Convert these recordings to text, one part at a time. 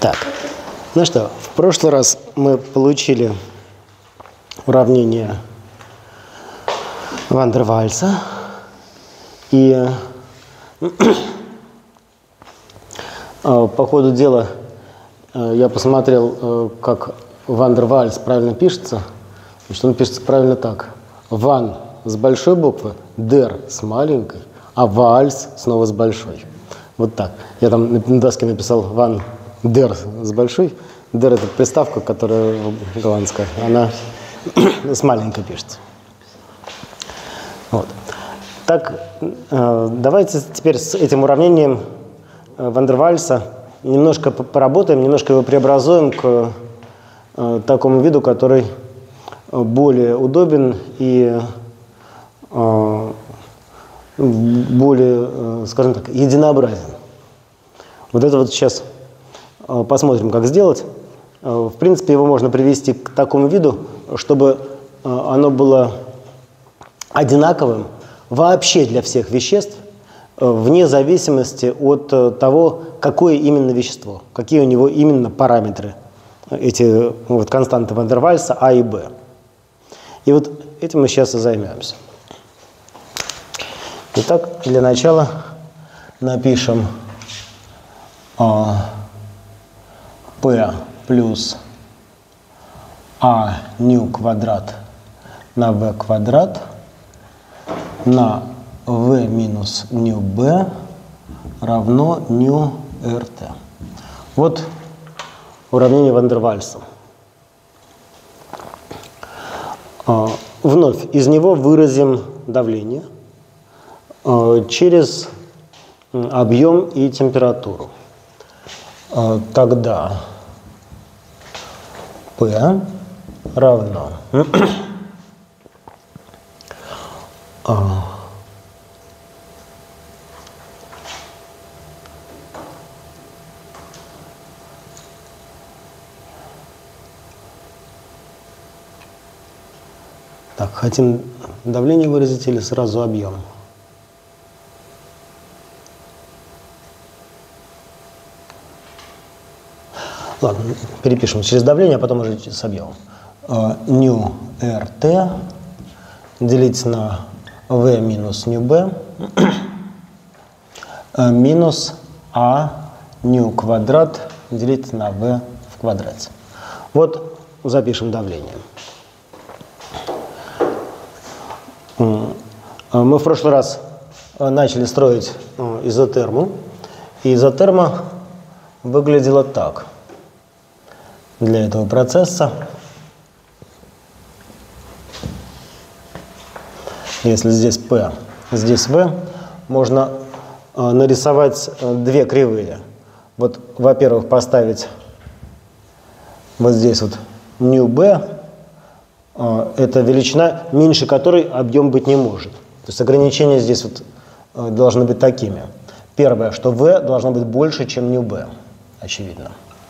Так, ну что, в прошлый раз мы получили уравнение Ван дер Вальса, и по ходу дела я посмотрел, как Ван дер Вальс правильно пишется, что он пишется правильно так. Ван с большой буквы, дер с маленькой, а Вальс снова с большой. Вот так. Я там на доске написал Ван дер с большой. Дер — это приставка, которая голландская, она с маленькой пишется. Вот. Так, давайте теперь с этим уравнением Ван дер Вальса немножко поработаем, немножко его преобразуем к такому виду, который более удобен и более, скажем так, единообразен. Вот это вот сейчас посмотрим, как сделать. В принципе, его можно привести к такому виду, чтобы оно было одинаковым вообще для всех веществ, вне зависимости от того, какое именно вещество, какие у него именно параметры, эти вот константы Ван дер Вальса А и Б. И вот этим мы сейчас и займемся. Итак, для начала напишем P плюс А ню квадрат на V квадрат на V минус ню B равно ню РТ. Вот уравнение Ван дер Вальса. Вновь из него выразим давление через объем и температуру. Тогда P равно так, хотим давление выразить или сразу объем? Ладно, перепишем через давление, а потом уже с объемом. Ню РТ делить на В минус ню Б минус А ню квадрат делить на В в квадрате. Вот запишем давление. Мы в прошлый раз начали строить изотерму, и изотерма выглядела так. Для этого процесса, если здесь P, здесь V, можно нарисовать две кривые. Вот, во-первых, поставить вот здесь вот ню B, это величина, меньше которой объем быть не может. То есть ограничения здесь вот должны быть такими. Первое, что V должно быть больше, чем ню B, очевидно.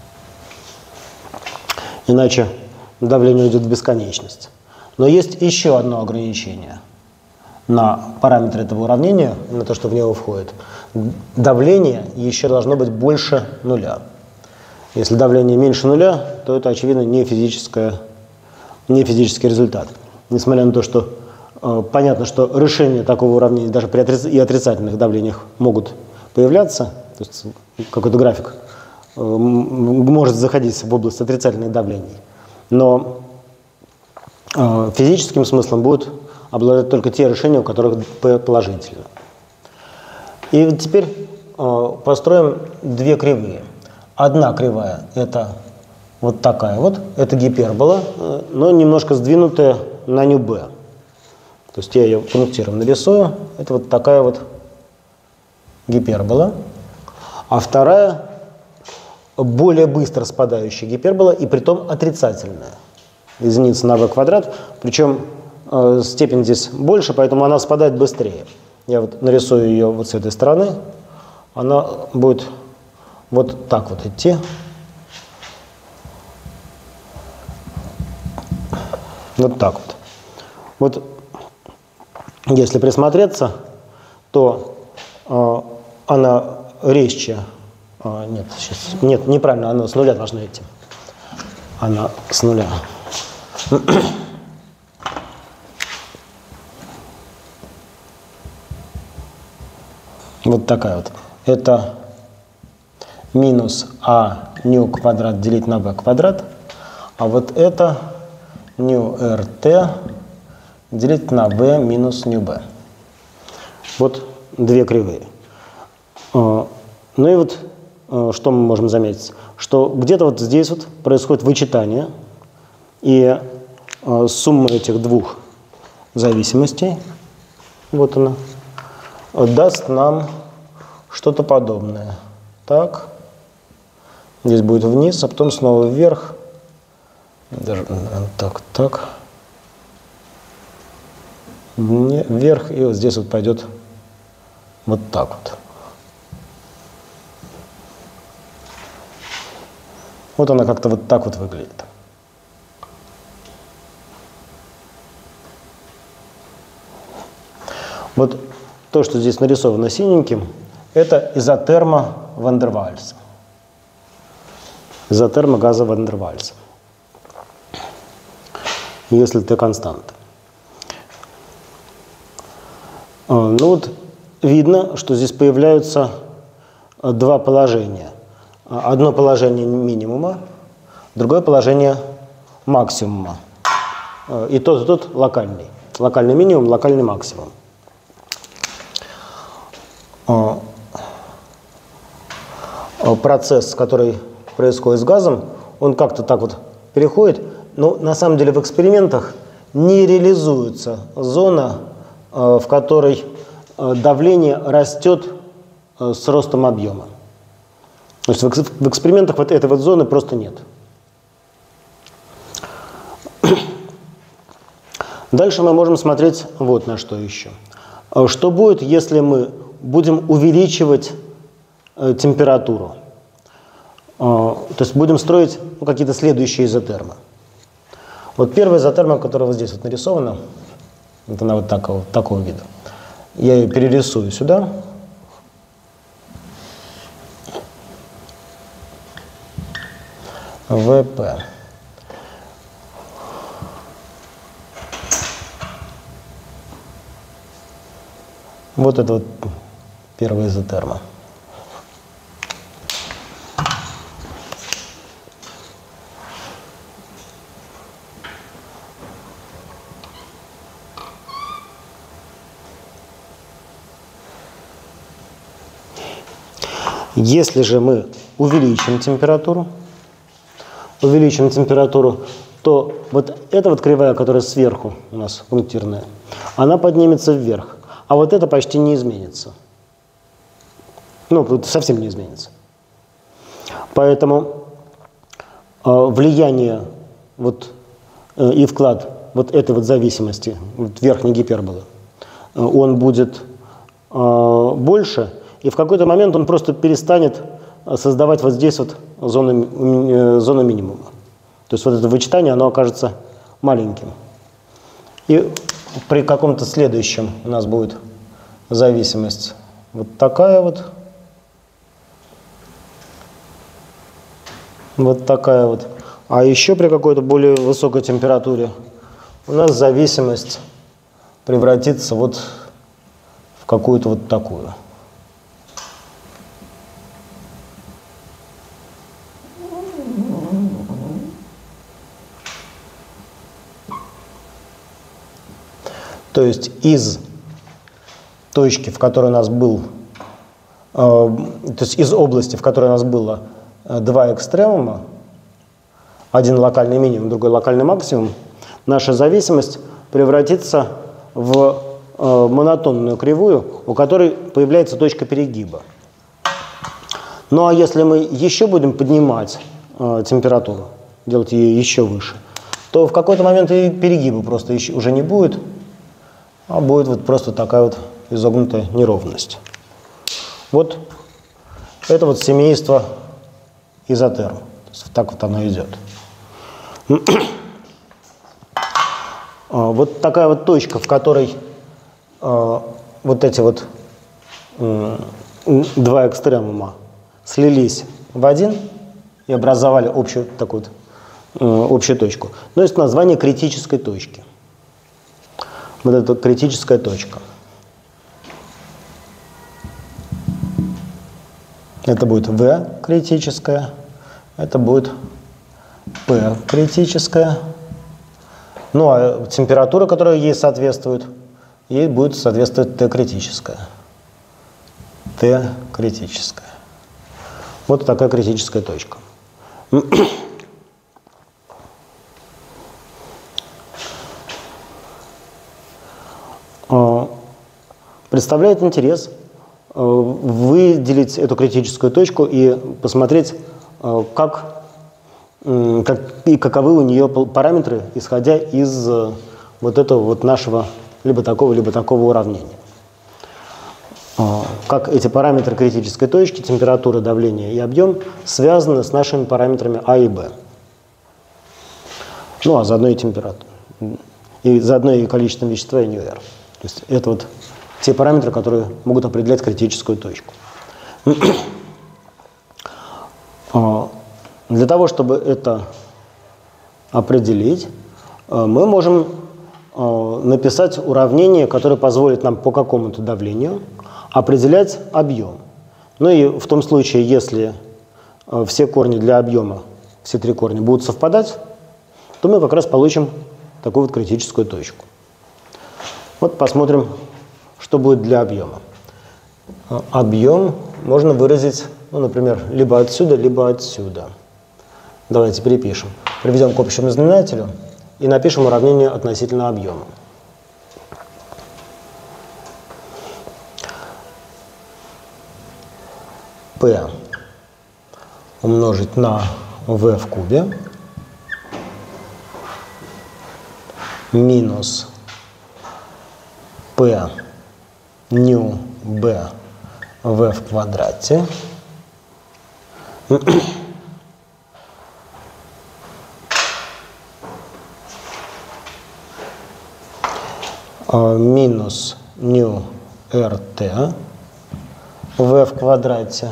Иначе давление уйдет в бесконечность. Но есть еще одно ограничение на параметры этого уравнения, на то, что в него входит. Давление еще должно быть больше нуля. Если давление меньше нуля, то это, очевидно, не физический результат. Несмотря на то, что понятно, что решения такого уравнения даже при отрицательных давлениях могут появляться, то есть какой-то график может заходить в область отрицательных давлений. Но физическим смыслом будут обладать только те решения, у которых P положительно. И теперь построим две кривые. Одна кривая – это вот такая вот, это гипербола, но немножко сдвинутая на ню B. То есть я ее пунктиром нарисую. Это вот такая вот гипербола. А вторая – более быстро спадающая гипербола, и притом отрицательная. Единица на v квадрат, причем степень здесь больше, поэтому она спадает быстрее. Я вот нарисую ее вот с этой стороны. Она будет вот так вот идти. Вот так вот. Вот если присмотреться, то она резче Нет, сейчас. Нет, неправильно, она с нуля должна идти. Она с нуля. Вот такая вот. Это минус а ню квадрат делить на b квадрат. А вот это ню rt делить на b минус ню b. Вот две кривые. Ну и вот что мы можем заметить? Что где-то вот здесь вот происходит вычитание, и сумма этих двух зависимостей, вот она, даст нам что-то подобное. Так, здесь будет вниз, а потом снова вверх. Даже, так. Вверх, и вот здесь вот пойдет вот так вот. Вот она как-то вот так вот выглядит. Вот то, что здесь нарисовано синеньким, это изотерма ван дер Вальса. Изотерма газа ван дер Вальса. Если Т константа. Ну вот видно, что здесь появляются два положения. Одно положение минимума, другое положение максимума. И тот локальный. Локальный минимум, локальный максимум. Процесс, который происходит с газом, он как-то так вот переходит, но на самом деле в экспериментах не реализуется зона, в которой давление растет с ростом объема. То есть в экспериментах вот этой вот зоны просто нет. Дальше мы можем смотреть вот на что еще. Что будет, если мы будем увеличивать температуру? То есть будем строить какие-то следующие изотермы. Вот первая изотерма, которая вот здесь вот нарисована, вот она вот такого вида. Я ее перерисую сюда. ВП. Вот это вот первая изотерма. Если же мы увеличим температуру, то вот эта вот кривая, которая сверху у нас пунктирная, она поднимется вверх, а вот это почти не изменится. Ну, совсем не изменится. Поэтому влияние вот, и вклад вот этой вот зависимости, вот верхней гиперболы, он будет больше, и в какой-то момент он просто перестанет создавать вот здесь вот зону минимума. То есть вот это вычитание, оно окажется маленьким. И при каком-то следующем у нас будет зависимость вот такая вот. Вот такая вот. А еще при какой-то более высокой температуре у нас зависимость превратится вот в какую-то вот такую. То есть из точки, в которой у нас был, то есть из области, в которой у нас было два экстремума, один локальный минимум, другой локальный максимум, наша зависимость превратится в монотонную кривую, у которой появляется точка перегиба. Ну а если мы еще будем поднимать температуру, делать ее еще выше, то в какой-то момент и перегиба просто уже не будет, а будет вот просто такая вот изогнутая неровность. Вот это вот семейство изотерм. Так вот оно идет. Вот такая вот точка, в которой вот эти вот два экстремума слились в один и образовали общую такую вот, общую точку. Но есть название критической точки. Вот это критическая точка. Это будет В критическая, это будет P критическая. Ну а температура, которая ей соответствует, ей будет соответствовать Т критическая. Т критическая. Вот такая критическая точка. Представляет интерес выделить эту критическую точку и посмотреть, каковы у нее параметры, исходя из вот этого вот нашего либо такого уравнения. Как эти параметры критической точки, температура, давление и объем, связаны с нашими параметрами А и Б. Ну, а заодно и температура. И заодно и количеством вещества и НР. То есть это вот те параметры, которые могут определять критическую точку. Для того, чтобы это определить, мы можем написать уравнение, которое позволит нам по какому-то давлению определять объем. Ну и в том случае, если все корни для объема, все три корня будут совпадать, то мы как раз получим такую вот критическую точку. Вот посмотрим, что будет для объема. Объем можно выразить, ну, например, либо отсюда, либо отсюда. Давайте перепишем. Приведем к общему знаменателю и напишем уравнение относительно объема. P умножить на V в кубе минус P ню B V в квадрате минус ню RT V в квадрате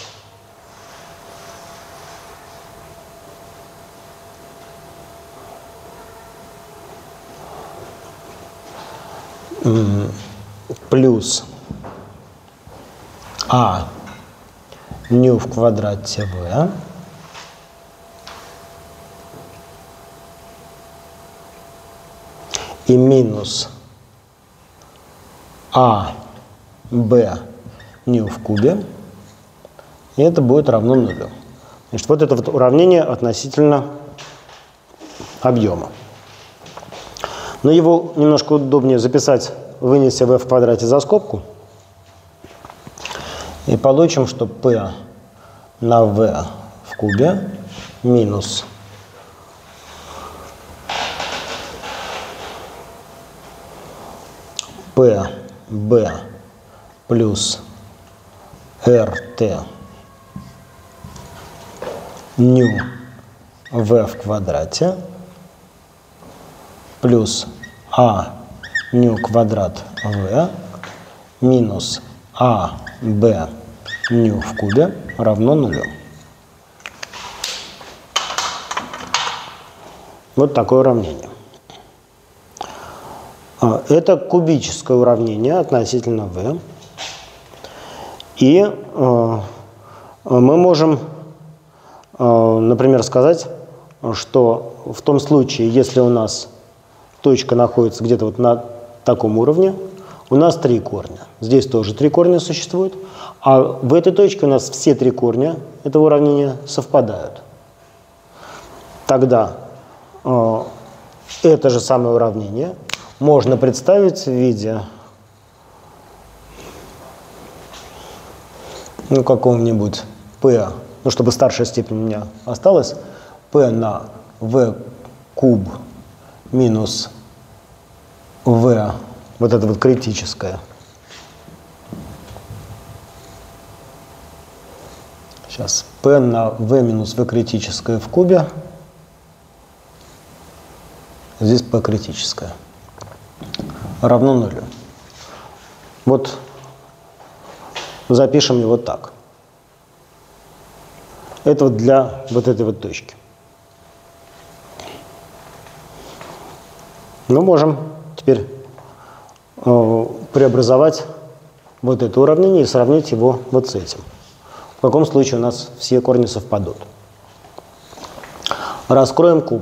плюс А ню в квадрате В и минус А Б ню в кубе, и это будет равно нулю. Значит, вот это вот уравнение относительно объема. Но его немножко удобнее записать, вынеся v в квадрате за скобку. И получим, что p на v в кубе минус pb плюс rt ню v в квадрате плюс а ню квадрат v минус а b ню в кубе равно нулю. Вот такое уравнение. Это кубическое уравнение относительно v. И мы можем, например, сказать, что в том случае, если у нас точка находится где-то вот на таком уровне, у нас три корня. Здесь тоже три корня существуют, а в этой точке у нас все три корня этого уравнения совпадают. Тогда это же самое уравнение можно представить в виде какого-нибудь p, ну, чтобы старшая степень у меня осталась, p на v куб минус v, вот это вот критическое. Сейчас p на v минус v критическое в кубе. Здесь p критическое. Равно нулю. Вот запишем его так. Это вот для вот этой вот точки. Мы можем теперь преобразовать вот это уравнение и сравнить его вот с этим. В каком случае у нас все корни совпадут. Раскроем куб.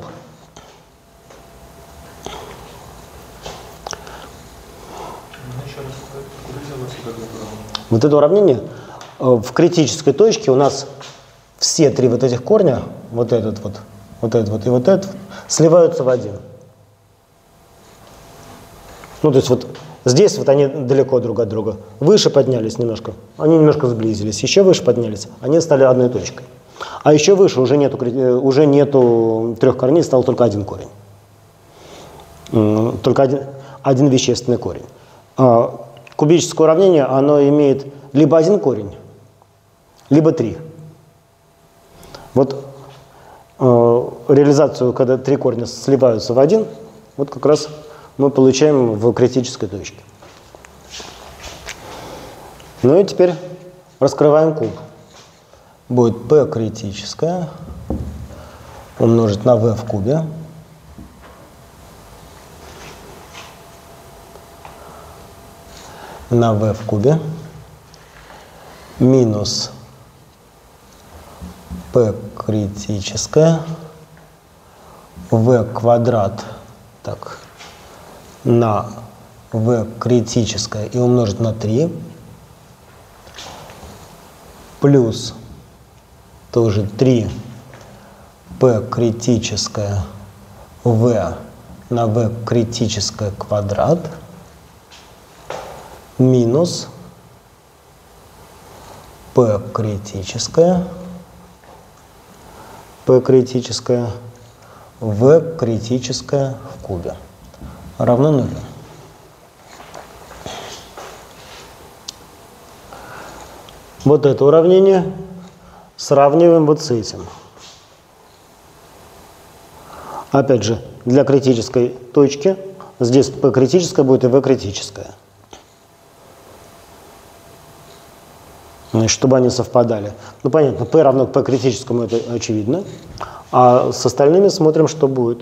Вот это уравнение в критической точке у нас все три вот этих корня, вот этот вот, вот этот вот и вот этот, сливаются в один. Ну, то есть вот здесь вот они далеко друг от друга. Выше поднялись немножко, они немножко сблизились. Еще выше поднялись, они стали одной точкой. А еще выше уже нету трех корней, стал только один корень. Только один вещественный корень. Кубическое уравнение, оно имеет либо один корень, либо три. Вот реализацию, когда три корня сливаются в один, вот как раз мы получаем в критической точке. Ну и теперь раскрываем куб. Будет P критическое умножить на V в кубе. На V в кубе минус P критическое V квадрат так, на V критическое и умножить на 3 плюс тоже 3 P критическое V на V критическое квадрат минус P критическое V критическое в кубе равно нулю. Вот это уравнение сравниваем вот с этим. Опять же, для критической точки здесь P критическое будет и V критическое. Значит, чтобы они совпадали. Ну, понятно, P равно P критическому, это очевидно. А с остальными смотрим, что будет.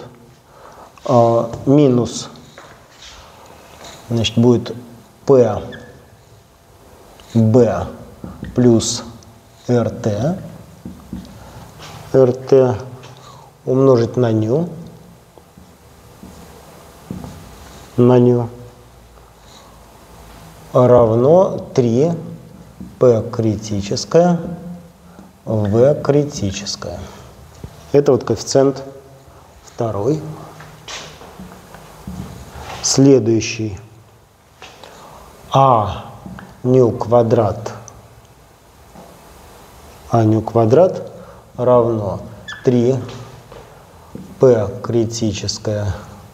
Минус, значит, будет P B плюс RT. RT умножить на ню. Равно 3 P критическое, V критическое. Это вот коэффициент второй. Следующий. А ню квадрат равно 3 P критическое,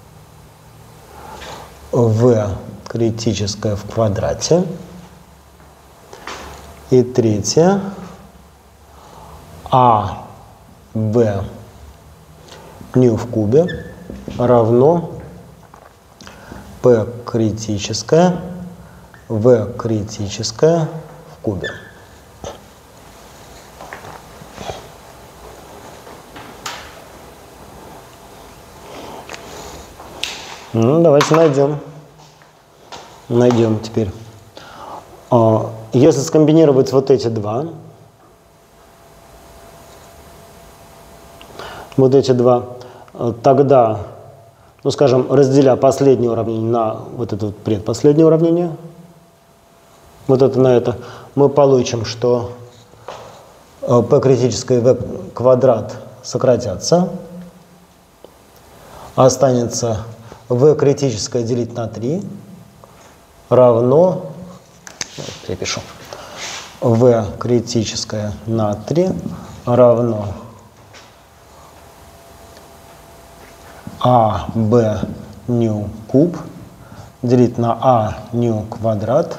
V критическое в квадрате. И третье, А, Б, ню в кубе равно P критическое, V критическое в кубе. Ну, давайте найдем теперь. Если скомбинировать вот эти два, тогда, ну, скажем, разделя последнее уравнение на вот это вот предпоследнее уравнение, вот это на это, мы получим, что P критическое и V квадрат сократятся, останется V критическое делить на 3 равно, перепишу, V критическое на 3 равно А, Б, ню куб делить на А, ню квадрат.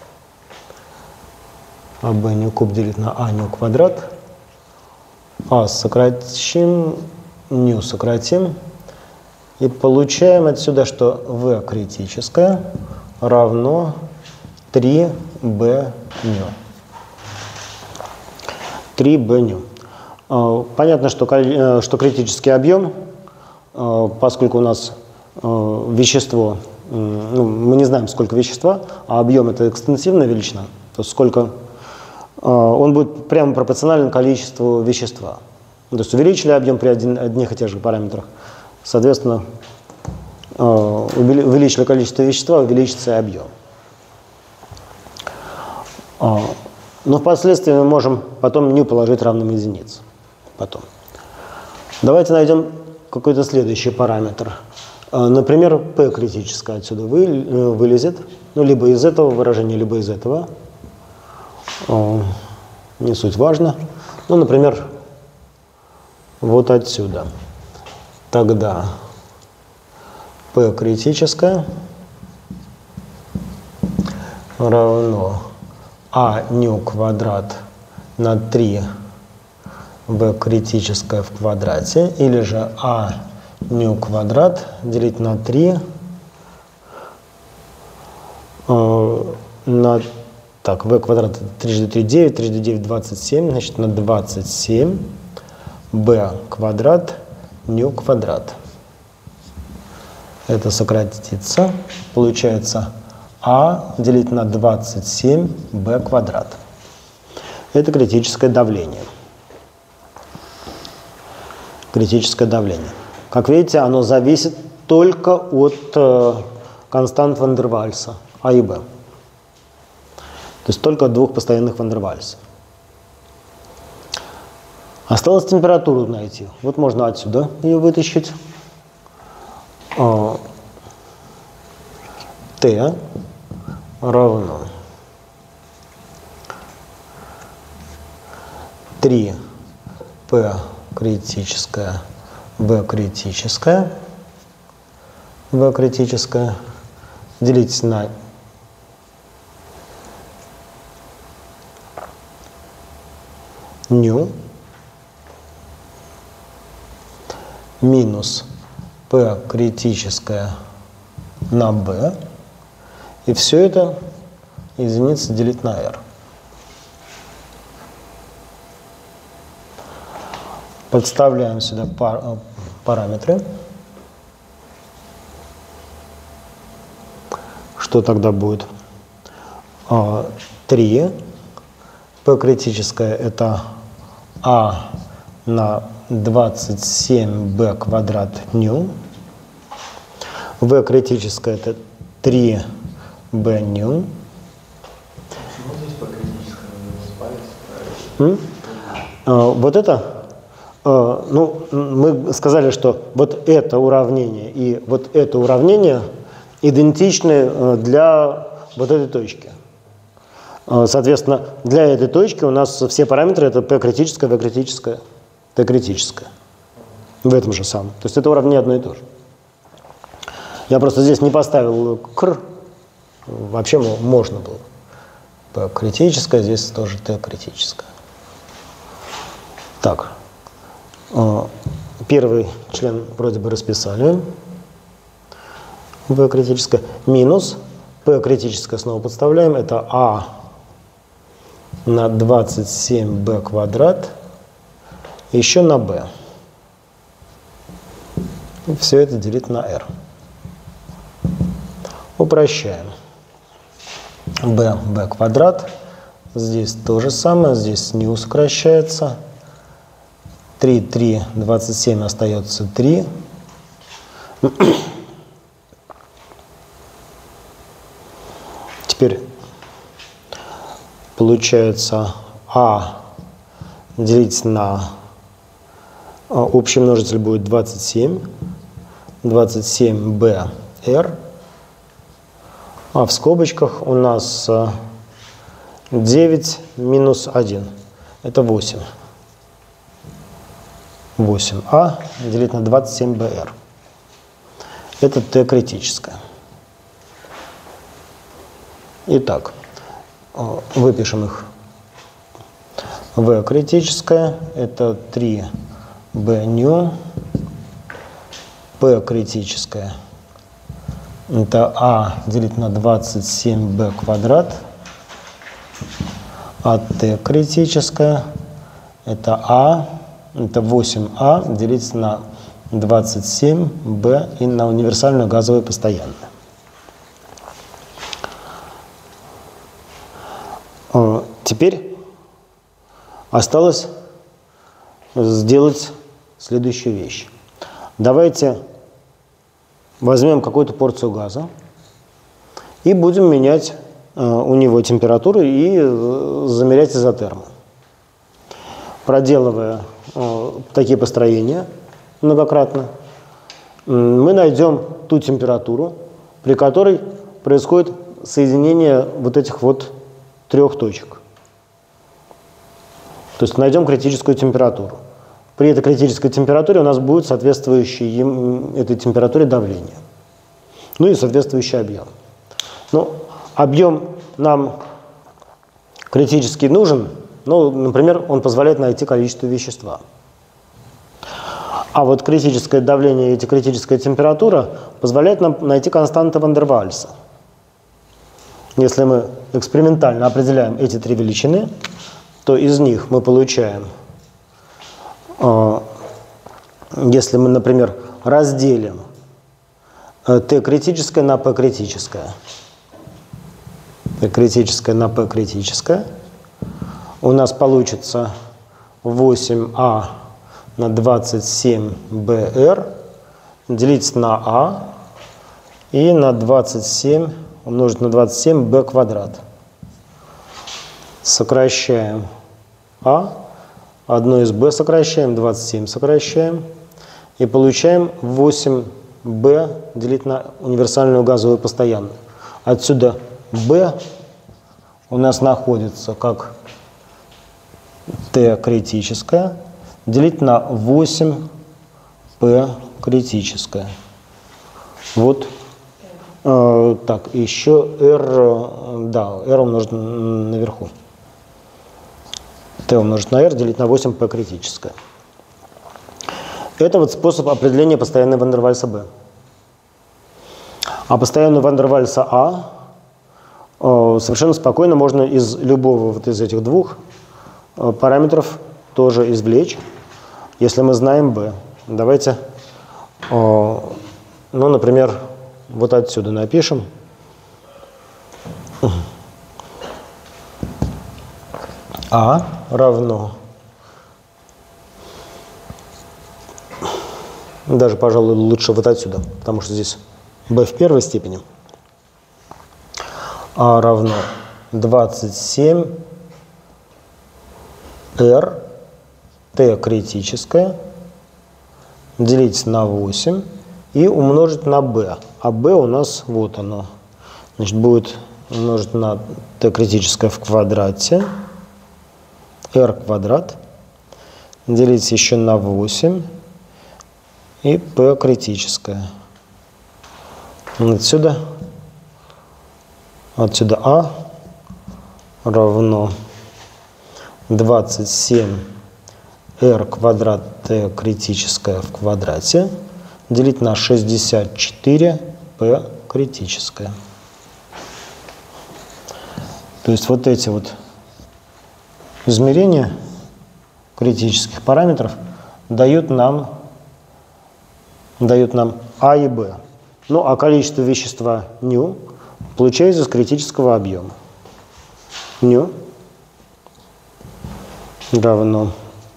А, Б, ню куб делить на А, ню квадрат. А сократим, ню сократим. И получаем отсюда, что V критическое равно 3b ню. 3b ню. Понятно, что критический объем, поскольку у нас вещество, ну, мы не знаем, сколько вещества, а объем – это экстенсивная величина, то сколько он будет прямо пропорционален количеству вещества. То есть увеличили объем при одних и тех же параметрах, соответственно, увеличили количество вещества, увеличится и объем. Но впоследствии мы можем потом ню положить равным единице. Потом. Давайте найдем какой-то следующий параметр. Например, P критическое отсюда вылезет, ну, либо из этого выражения, либо из этого. Не суть важно. Ну, например, вот отсюда. Тогда P критическое равно А ню квадрат на 3 b критическое в квадрате, или же А ню квадрат делить на 3 на, так, v квадрат 3 3 9, 3 9 27, значит на 27 b квадрат ню квадрат. Это сократится, получается А делить на 27 b квадрат. Это критическое давление. Критическое давление. Как видите, оно зависит только от констант Ван дер Вальса, А и Б. То есть только от двух постоянных Ван дер Вальса. Осталось температуру найти. Вот можно отсюда ее вытащить. Т равно 3P критическое, V критическое, делить на ню минус P критическое на B, и все это единица делить на R. Подставляем сюда параметры. Что тогда будет? 3. P критическое это А на 27b квадрат ню. V критическое это 3b ню. Почему здесь P критическое? Вот это, ну, мы сказали, что вот это уравнение и вот это уравнение идентичны для вот этой точки. Соответственно, для этой точки у нас все параметры это P критическое, V критическое, T критическое. В этом же самом. То есть это уравнение одно и то же. Я просто здесь не поставил кр. Вообще можно было. P критическое, здесь тоже T критическое. Так. Первый член вроде бы расписали. V критическое. Минус. P критическое снова подставляем. Это А на 27b квадрат. Еще на b. И все это делить на r. Упрощаем. b квадрат. Здесь то же самое. Здесь ню сокращается. 3, 27 остается 3. Теперь получается А делить на общий множитель будет 27. 27b r. А в скобочках у нас 9 минус 1. Это 8. 8а делить на 27br. Это Т критическое. Итак, выпишем их. В критическое это 3b ню. П критическое это А делить на 27b квадрат. А Т критическое это А Это 8А делить на 27b и на универсальную газовую постоянную. Теперь осталось сделать следующую вещь. Давайте возьмем какую-то порцию газа и будем менять у него температуру и замерять изотерму. Проделывая такие построения многократно, мы найдем ту температуру, при которой происходит соединение вот этих вот трех точек. То есть найдем критическую температуру. При этой критической температуре у нас будет соответствующее этой температуре давление. Ну и соответствующий объем. Ну, объем нам критически нужен, ну, например, он позволяет найти количество вещества. А вот критическое давление и критическая температура позволяют нам найти константы Ван дер Вальса. Если мы экспериментально определяем эти три величины, то из них мы получаем, если мы, например, разделим Т критическое на П критическое, Т критическое на П критическое, у нас получится 8А на 27БР делить на А и на 27 умножить на 27b квадрат. Сокращаем А, одно из b сокращаем, 27 сокращаем, и получаем 8b делить на универсальную газовую постоянную. Отсюда b у нас находится как Т критическое делить на 8p критическое. Вот. Так, еще R, да, R умножить наверху. Т умножить на R делить на 8p критическое. Это вот способ определения постоянной Ван дер Вальса B. А постоянную Ван дер Вальса А совершенно спокойно можно из любого вот из этих двух параметров тоже извлечь, если мы знаем B. Давайте, ну, например, вот отсюда напишем. А равно, даже, пожалуй, лучше вот отсюда, потому что здесь b в первой степени. А равно 27 R Т критическое делить на 8 и умножить на b. А b у нас вот оно. Значит, будет умножить на Т критическое в квадрате. R квадрат делить еще на 8 и P критическое. Отсюда А равно 27 R квадрат Т критическое в квадрате делить на 64 P критическое. То есть вот эти вот измерения критических параметров дают нам А и Б. Ну, а количество вещества ν получается из критического объема. ν равно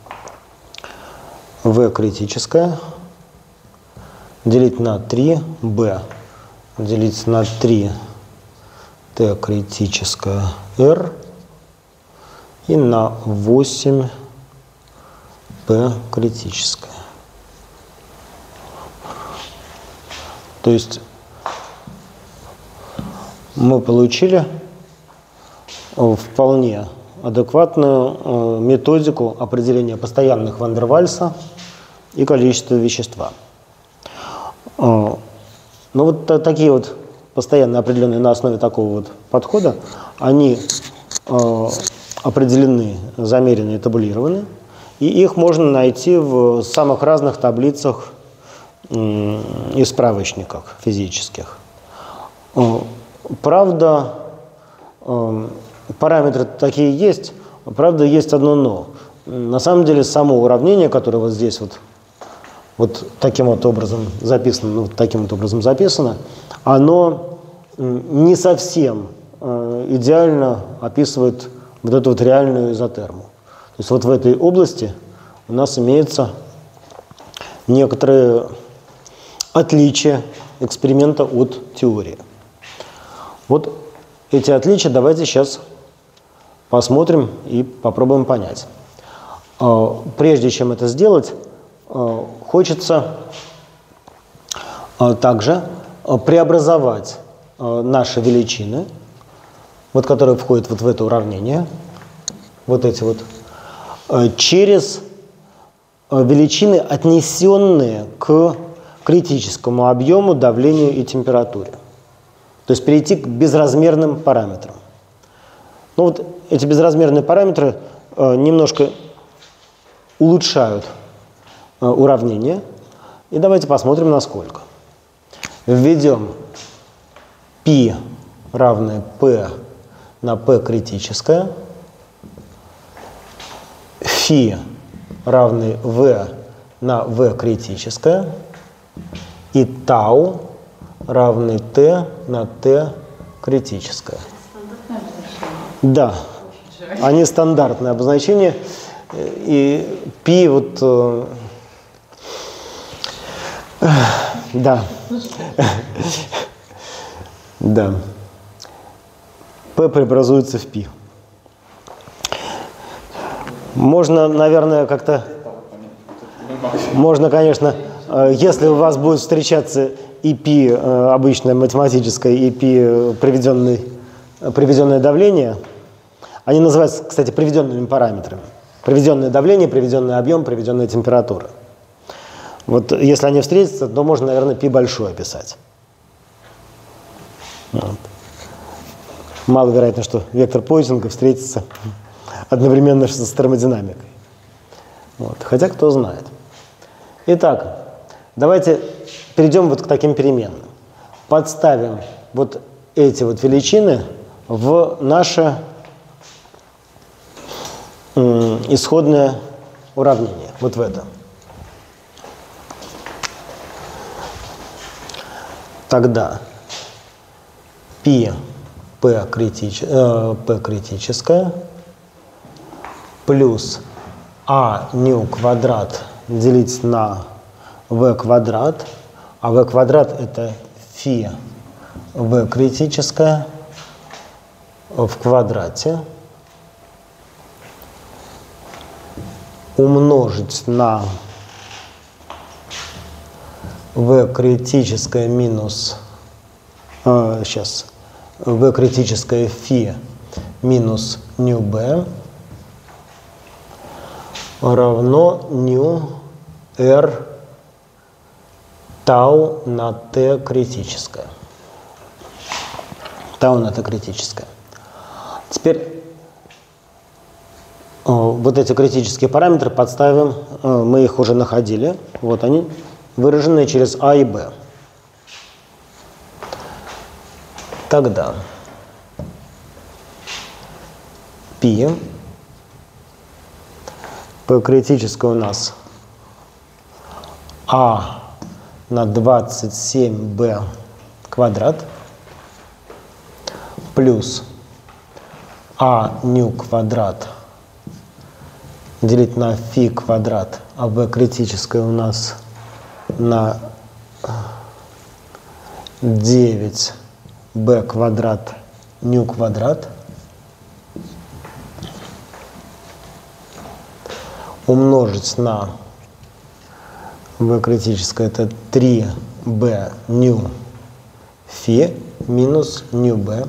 В критическое делить на 3b делить на 3 Т критическое R и на 8 P критическое. То есть мы получили вполне адекватную методику определения постоянных Ван дер Вальса и количества вещества. Ну вот такие вот постоянно определенные на основе такого вот подхода, они определены, замерены и табулированы, и их можно найти в самых разных таблицах и справочниках физических. Правда, параметры такие есть, правда, есть одно но. на самом деле само уравнение, которое вот здесь вот таким вот образом записано, ну, вот таким вот образом записано, оно не совсем идеально описывает вот эту вот реальную изотерму. То есть вот в этой области у нас имеются некоторые отличия эксперимента от теории. Вот эти отличия давайте сейчас посмотрим и попробуем понять. Прежде чем это сделать, хочется также преобразовать наши величины, вот которые входят вот в это уравнение, вот эти вот, через величины, отнесенные к критическому объему, давлению и температуре. То есть перейти к безразмерным параметрам. Ну вот эти безразмерные параметры немножко улучшают уравнение. И давайте посмотрим, насколько. Введем π равное p на p критическое, φ равный v на v критическое и τ равный t на t критическое. Да, они стандартные обозначения. И π вот... да. Да. P преобразуется в π. Можно, наверное, как-то... Можно, конечно, если у вас будет встречаться и π обычное математическое, и π приведенное давление, они называются, кстати, приведенными параметрами. Приведенное давление, приведенный объем, приведенная температура. Вот если они встретятся, то можно, наверное, π большое писать. Вот. Маловероятно, что вектор Пойсинга встретится одновременно с термодинамикой. Вот. Хотя кто знает. Итак, давайте перейдем вот к таким переменным. Подставим вот эти вот величины в наше исходное уравнение. Вот в это. Тогда π критическое плюс а ню квадрат делить на v квадрат, а v квадрат это φ v критическое в квадрате умножить на v критическое минус v критическое φ минус ню b равно ню r тау на t критическое. Тау на t критическое. Теперь вот эти критические параметры подставим, мы их уже находили. Вот они, выраженные через а и б. Тогда π критическое у нас а на 27b квадрат плюс а ню квадрат делить на φ квадрат, а b критическое у нас на 9b квадрат ню квадрат умножить на v критическое, это 3b ню φ минус ню b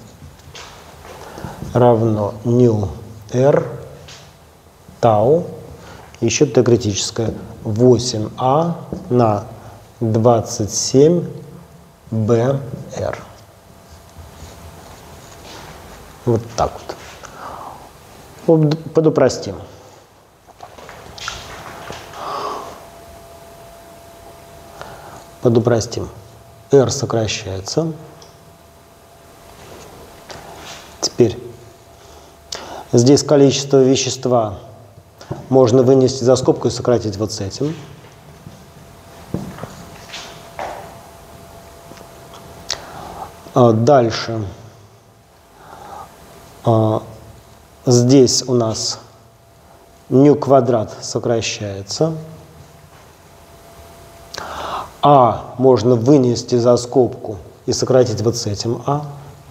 равно ню r тау, еще t критическое, 8а на 27br. Вот так вот. Подупростим. Подупростим. R сокращается. Теперь здесь количество вещества можно вынести за скобку и сократить вот с этим. Дальше. Здесь у нас ню квадрат сокращается. А можно вынести за скобку и сократить вот с этим А.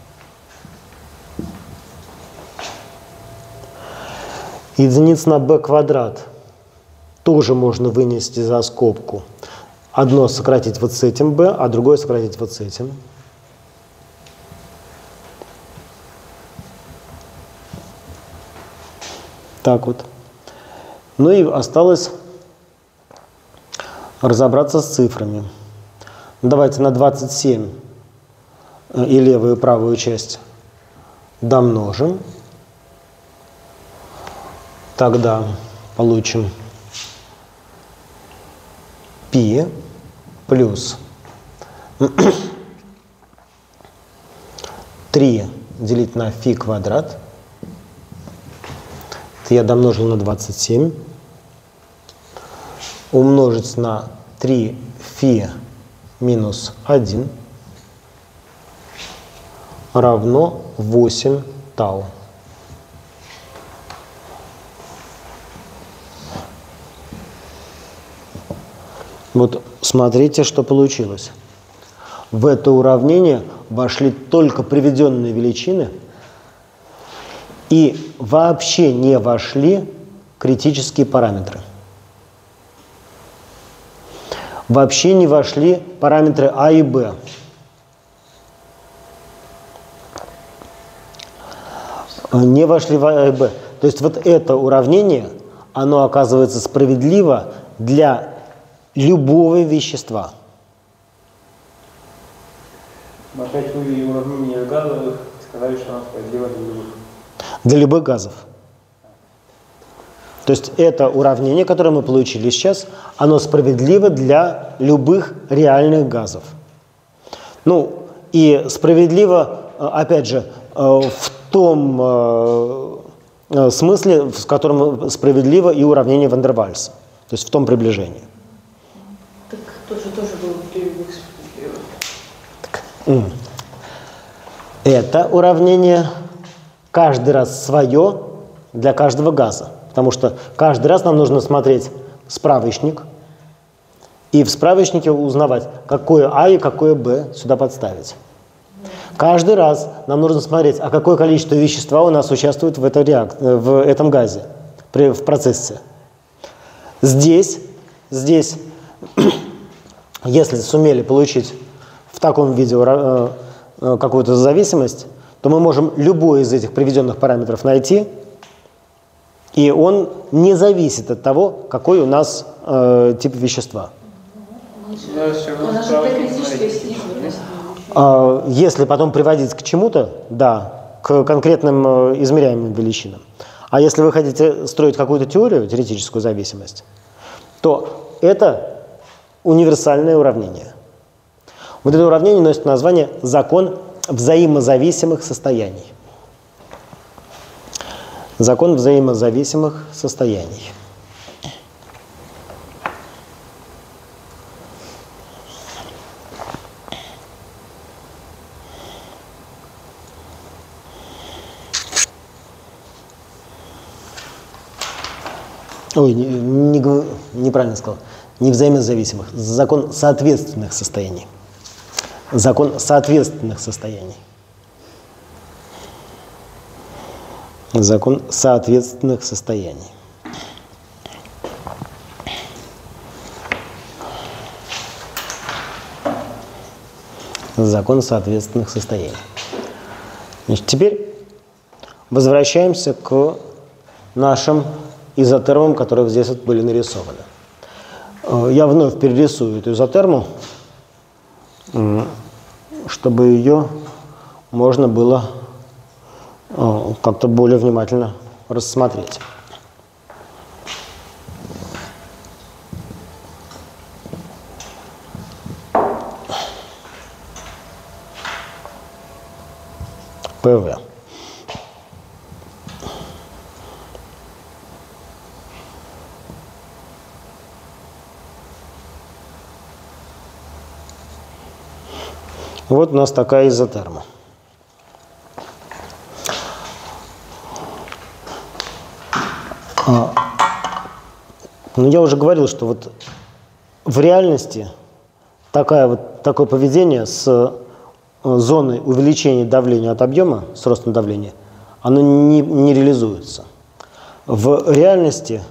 Единиц на b квадрат тоже можно вынести за скобку. Одно сократить вот с этим b, а другое сократить вот с этим. Так вот. Ну и осталось разобраться с цифрами. Давайте на 27 и левую и правую часть домножим. Тогда получим π плюс 3 делить на φ квадрат. Это я домножил на 27. Умножить на 3φ минус 1 равно 8 тау. Вот смотрите, что получилось. В это уравнение вошли только приведенные величины и вообще не вошли критические параметры. Вообще не вошли параметры А и Б. Не вошли в А и Б. То есть вот это уравнение, оно оказывается справедливо для любого вещества. Опять вывели уравнение газовых и сказали, что оно справедливо для любых. Для любых газов. То есть это уравнение, которое мы получили сейчас, оно справедливо для любых реальных газов. Ну, и справедливо, опять же, в том смысле, в котором справедливо и уравнение Ван дер Вальса. То есть в том приближении. Так тоже было для любых справедливо. Это уравнение каждый раз свое для каждого газа. Потому что каждый раз нам нужно смотреть справочник и в справочнике узнавать, какое А и какое Б сюда подставить. Каждый раз нам нужно смотреть, а какое количество вещества у нас участвует в этом газе, в процессе. Здесь, если сумели получить в таком виде какую-то зависимость, то мы можем любой из этих приведенных параметров найти, и он не зависит от того, какой у нас тип вещества. Если потом приводить к чему-то, да, к конкретным измеряемым величинам. А если вы хотите строить какую-то теорию, теоретическую зависимость, то это универсальное уравнение. Вот это уравнение носит название «закон взаимозависимых состояний». Закон взаимозависимых состояний. Ой, неправильно сказал. Не взаимозависимых. Закон соответственных состояний. Закон соответственных состояний. Закон соответственных состояний. Закон соответственных состояний. Значит, теперь возвращаемся к нашим изотермам, которые здесь вот были нарисованы. Я вновь перерисую эту изотерму, чтобы ее можно было как-то более внимательно рассмотреть. ПВ. Вот у нас такая изотерма. Ну, я уже говорил, что вот в реальности такое поведение с зоной увеличения давления от объема, с ростом давления, оно не реализуется. В реальности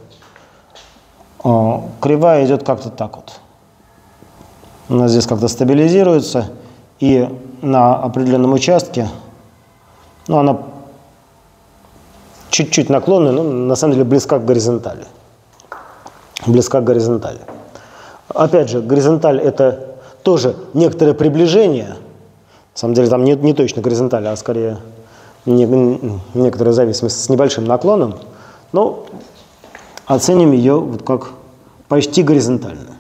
кривая идет как-то так вот. Она здесь как-то стабилизируется, и на определенном участке, ну, она чуть-чуть наклонная, но на самом деле близка к горизонтали. Близка к горизонтали. Опять же, горизонталь – это тоже некоторое приближение. На самом деле там не точно горизонталь, а скорее некоторая зависимость с небольшим наклоном. Но оценим ее вот как почти горизонтальную.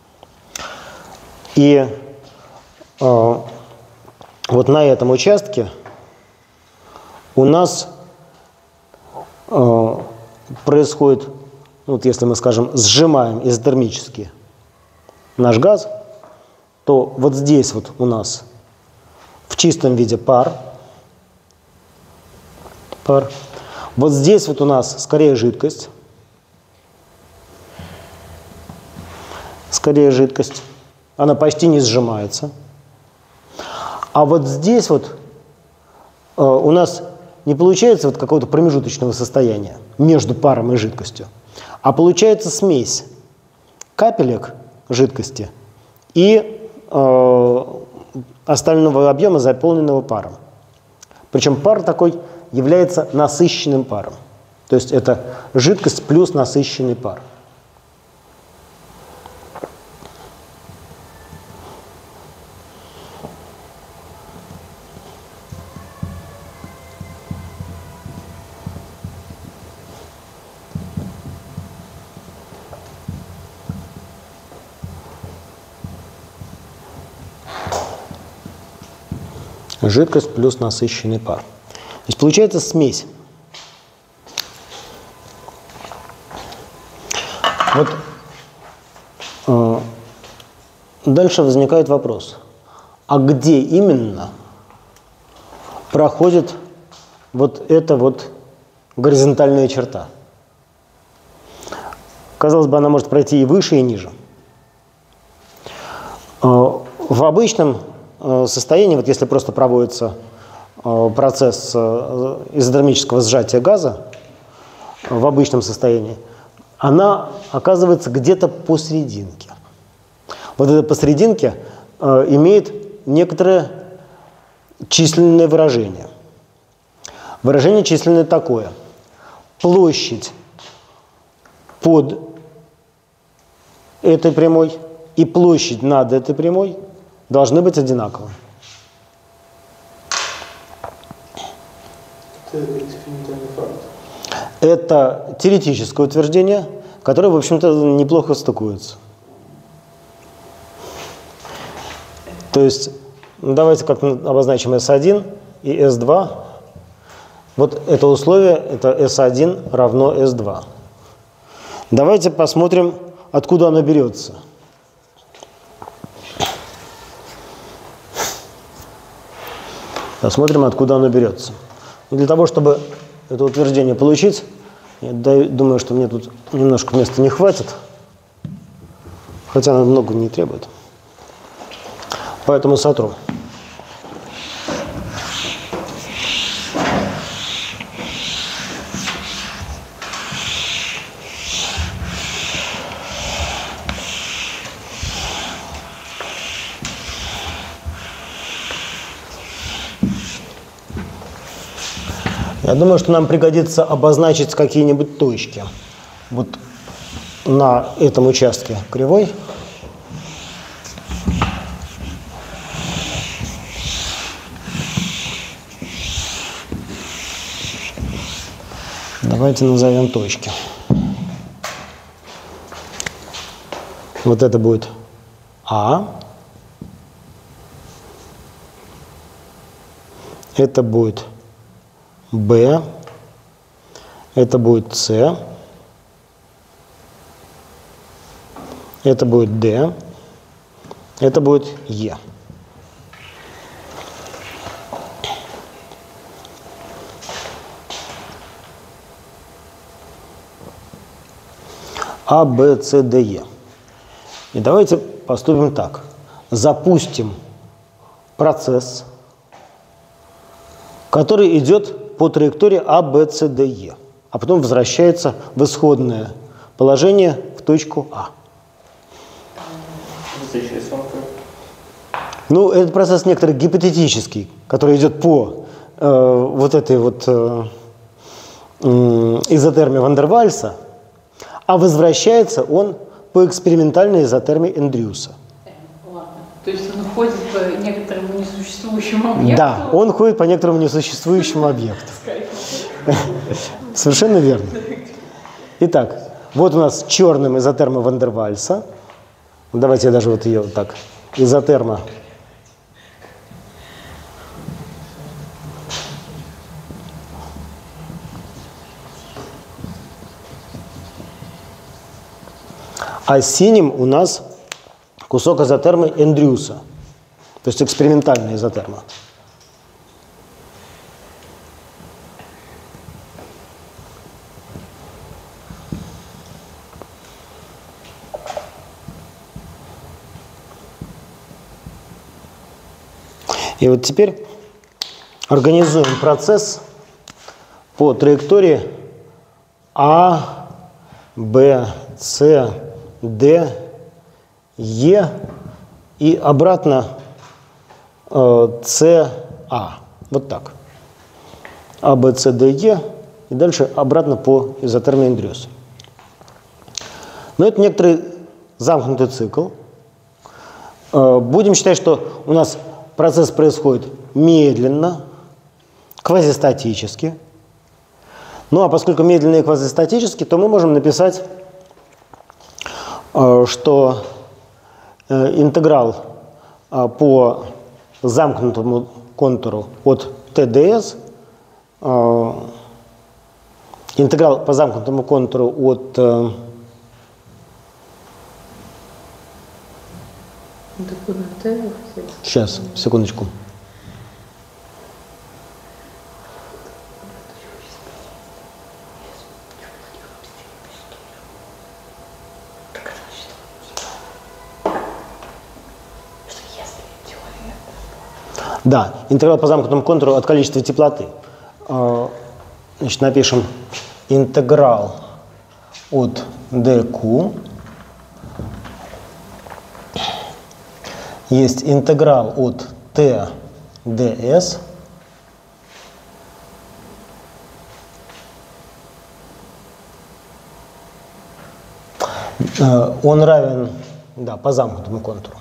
И вот на этом участке у нас происходит, вот если мы, скажем, сжимаем изотермически наш газ, то вот здесь вот у нас в чистом виде пар. Вот здесь вот у нас скорее жидкость. Она почти не сжимается. А вот здесь вот у нас не получается вот какого-то промежуточного состояния между паром и жидкостью, а получается смесь капелек жидкости и остального объема, заполненного паром. Причем пар такой является насыщенным паром. То есть это жидкость плюс насыщенный пар. Жидкость плюс насыщенный пар. То есть получается смесь. Вот дальше возникает вопрос. А где именно проходит вот эта вот горизонтальная черта? Казалось бы, она может пройти и выше, и ниже. В обычном состоянии, вот если просто проводится процесс изотермического сжатия газа в обычном состоянии, она оказывается где-то посерединке. Вот это посерединке имеет некоторое численное выражение. Выражение численное такое. Площадь под этой прямой и площадь над этой прямой должны быть одинаковы. Это экспериментальный факт. Это теоретическое утверждение, которое, в общем-то, неплохо стыкуется. То есть, давайте как обозначим S1 и S2. Вот это условие, это S1 равно S2. Давайте посмотрим, откуда оно берется. Посмотрим, откуда оно берется. Для того, чтобы это утверждение получить, я думаю, что мне тут немножко места не хватит, хотя оно много не требует. Поэтому сотру. Я думаю, что нам пригодится обозначить какие-нибудь точки. Вот на этом участке кривой. Давайте назовем точки. Вот это будет А. Это будет Б, это будет С, это будет Д, это будет Е. А, Б, С, Д, Е. И давайте поступим так. Запустим процесс, который идет по траектории А, Б, С, Д, Е, а потом возвращается в исходное положение в точку А. Ну, этот процесс некоторый гипотетический, который идет по вот этой вот изотерме Ван дер Вальса, а возвращается он по экспериментальной изотерме Эндрюса. Ладно. То есть он ходит по некоторому несуществующему объекту? Да, он ходит по некоторому несуществующему объекту. Совершенно верно. Итак, вот у нас черным изотерма Ван дер Вальса. Давайте я даже вот ее вот так. Изотерма. А синим у нас кусок изотермы Эндрюса, то есть экспериментальная изотерма. И вот теперь организуем процесс по траектории А, Б, С, Д, Е и обратно С, А. Вот так. А, Б, С, Д, Е и дальше обратно по изотерме Эндрюса. Но это некоторый замкнутый цикл. Будем считать, что у нас процесс происходит медленно, квазистатически. Ну а поскольку медленно и квазистатически, то мы можем написать, что интеграл по замкнутому контуру от ТДС, интеграл по замкнутому контуру от сейчас, секундочку. Да, интеграл по замкнутому контуру от количества теплоты. Значит, напишем интеграл от dq есть интеграл от t ds он равен, да, по замкнутому контуру.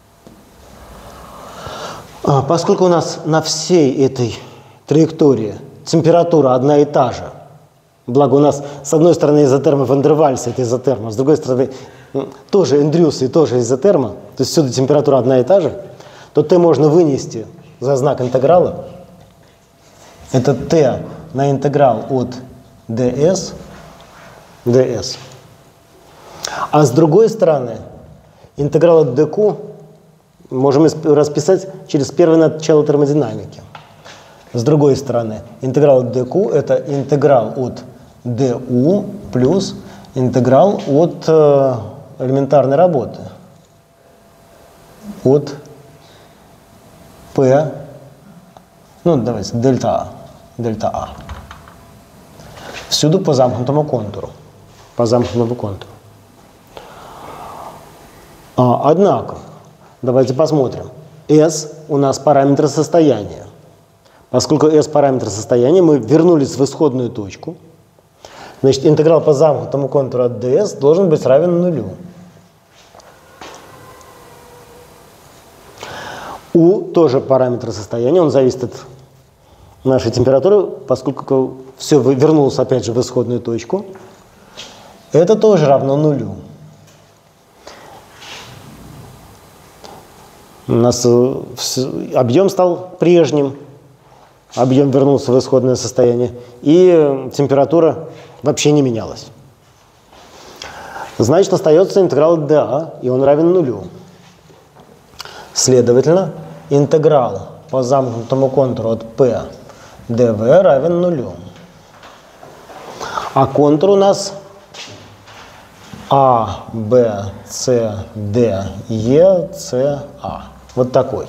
Поскольку у нас на всей этой траектории температура одна и та же, благо у нас с одной стороны изотерма Ван дер Вальса, это изотерма, с другой стороны тоже Эндрюс и тоже изотерма, то есть всюду температура одна и та же, то t можно вынести за знак интеграла. Это t на интеграл от ds, ds. А с другой стороны интеграл от dq можем расписать через первое начало термодинамики. С другой стороны, интеграл от dq – это интеграл от du плюс интеграл от элементарной работы. От p, ну давайте, дельта А. Всюду по замкнутому контуру. По замкнутому контуру. Однако, давайте посмотрим. S у нас параметр состояния. Поскольку S параметр состояния, мы вернулись в исходную точку. Значит, интеграл по замкнутому контуру от ds должен быть равен нулю. U тоже параметр состояния, он зависит от нашей температуры, поскольку все вернулось опять же в исходную точку. Это тоже равно нулю. У нас объем стал прежним, объем вернулся в исходное состояние, и температура вообще не менялась. Значит, остается интеграл dA, и он равен нулю. Следовательно, интеграл по замкнутому контуру от P dV равен нулю. А контур у нас А, Б, С, Д, Е, С, А. Вот такой.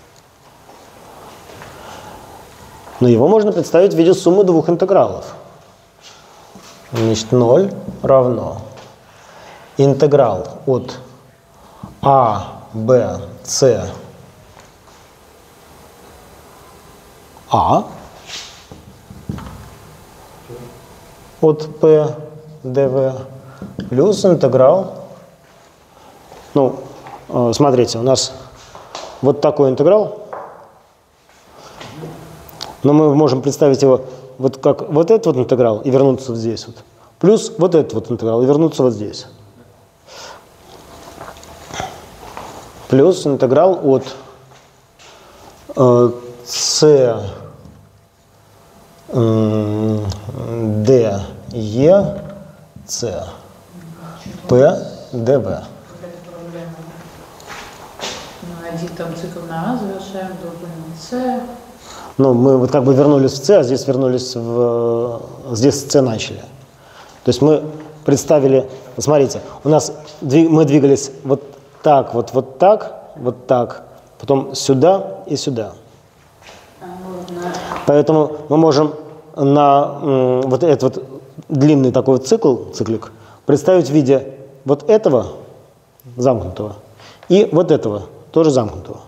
Но его можно представить в виде суммы двух интегралов. Значит, 0 равно интеграл от А, Б, С, А от П, ДВ плюс интеграл, ну, смотрите, у нас вот такой интеграл, но мы можем представить его вот как вот этот вот интеграл и вернуться вот здесь вот, плюс вот этот вот интеграл и вернуться вот здесь. Плюс интеграл от С, Д, Е, С, П, ДВ. Один там цикл на А завершаем, другой на С. Ну, мы вот как бы вернулись в С, а здесь вернулись в... Здесь с С начали. То есть мы представили... Смотрите, у нас мы двигались вот так, вот так, потом сюда и сюда. Поэтому мы можем на вот этот вот длинный такой вот циклик, представить в виде вот этого замкнутого и вот этого тоже замкнутого.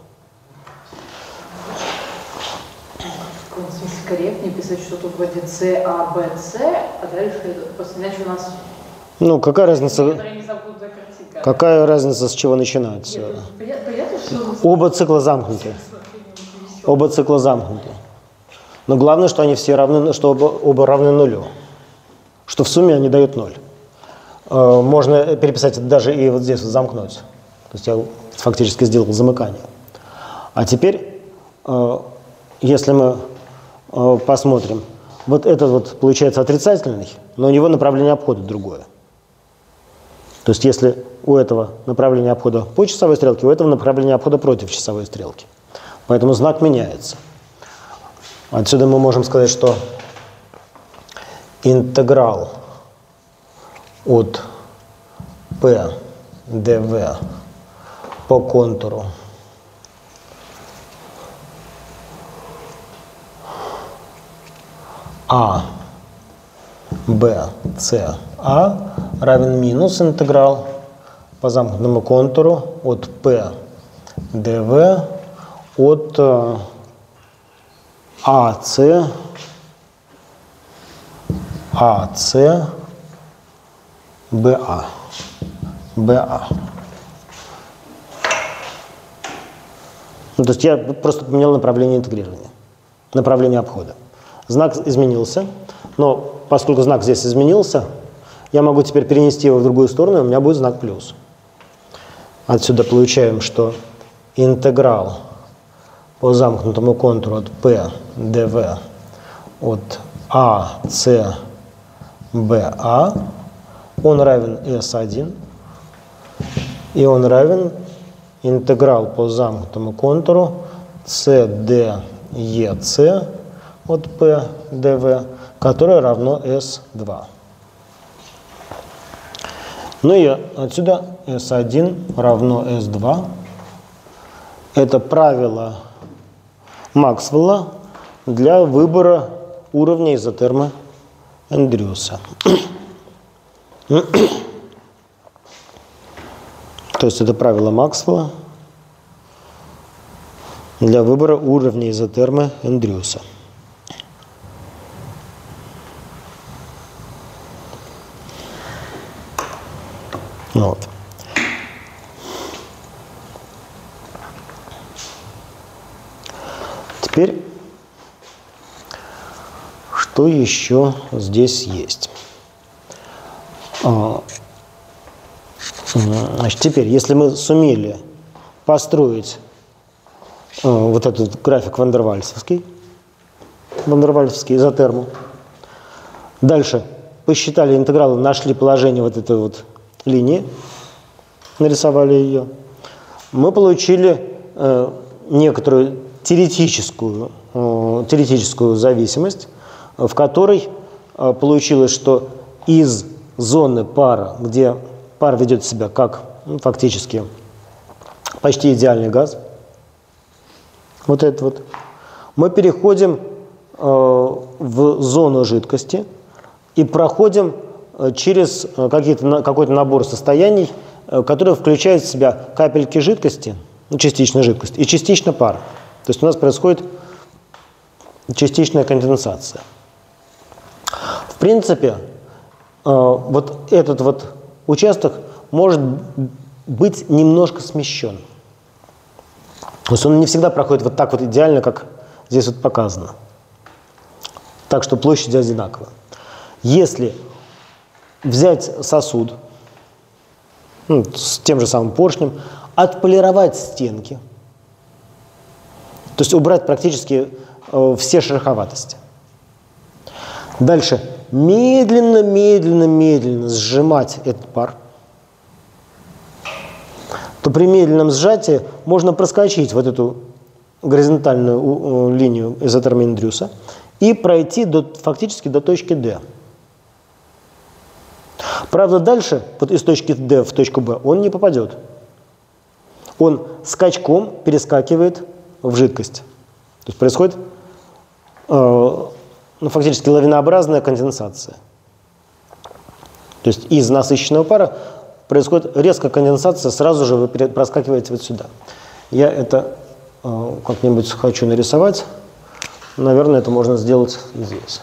В каком смысле корректнее писать, что тут вводит С, А, Б, С, а дальше просто иначе у нас... Ну, какая разница? Какая разница, с чего начинается? Понятно, что... Оба цикла замкнуты. Оба цикла замкнуты. Но главное, что они все равны, что оба равны нулю. Что в сумме они дают 0. Можно переписать это даже и вот здесь вот замкнуть. То есть я фактически сделал замыкание. А теперь, если мы посмотрим, вот этот вот получается отрицательный, но у него направление обхода другое. То есть если у этого направление обхода по часовой стрелке, у этого направление обхода против часовой стрелки. Поэтому знак меняется. Отсюда мы можем сказать, что интеграл от P dv по контуру А, Б, С, А равен минус интеграл по замкнутому контуру от P dv от АС БА. Ну, то есть я просто поменял направление интегрирования, направление обхода. Знак изменился, но поскольку знак здесь изменился, я могу теперь перенести его в другую сторону, и у меня будет знак плюс. Отсюда получаем, что интеграл по замкнутому контуру от P dv от АС БА, он равен S1, и он равен интеграл по замкнутому контуру CDEC от P dv, которое равно S2. Ну и отсюда S1 равно S2. Это правило Максвелла для выбора уровня изотермы Эндрюса. То есть это правило Максвелла для выбора уровня изотермы Эндрюса. Вот. Теперь, что еще здесь есть? Значит, теперь, если мы сумели построить вот этот график вандервальсовский изотерму, дальше посчитали интегралы, нашли положение вот этой вот линии, нарисовали ее, мы получили некоторую теоретическую зависимость, в которой получилось, что из зоны пара, где пар ведет себя как фактически почти идеальный газ. Вот это вот. Мы переходим в зону жидкости и проходим через какой-то набор состояний, который включает в себя капельки жидкости, частично жидкость, и частично пар. То есть у нас происходит частичная конденсация. В принципе, вот этот вот участок может быть немножко смещен. То есть он не всегда проходит вот так вот идеально, как здесь вот показано. Так что площади одинаковы. Если взять сосуд с тем же самым поршнем, отполировать стенки, то есть убрать практически все шероховатости. Дальше медленно сжимать этот пар, то при медленном сжатии можно проскочить вот эту горизонтальную линию изотермоиндрюса и пройти фактически до точки D. Правда, дальше, вот из точки D в точку B, он не попадет. Он скачком перескакивает в жидкость. То есть происходит фактически лавинообразная конденсация. То есть из насыщенного пара происходит резкая конденсация, сразу же вы проскакиваете вот сюда. Я это как-нибудь хочу нарисовать. Наверное, это можно сделать здесь.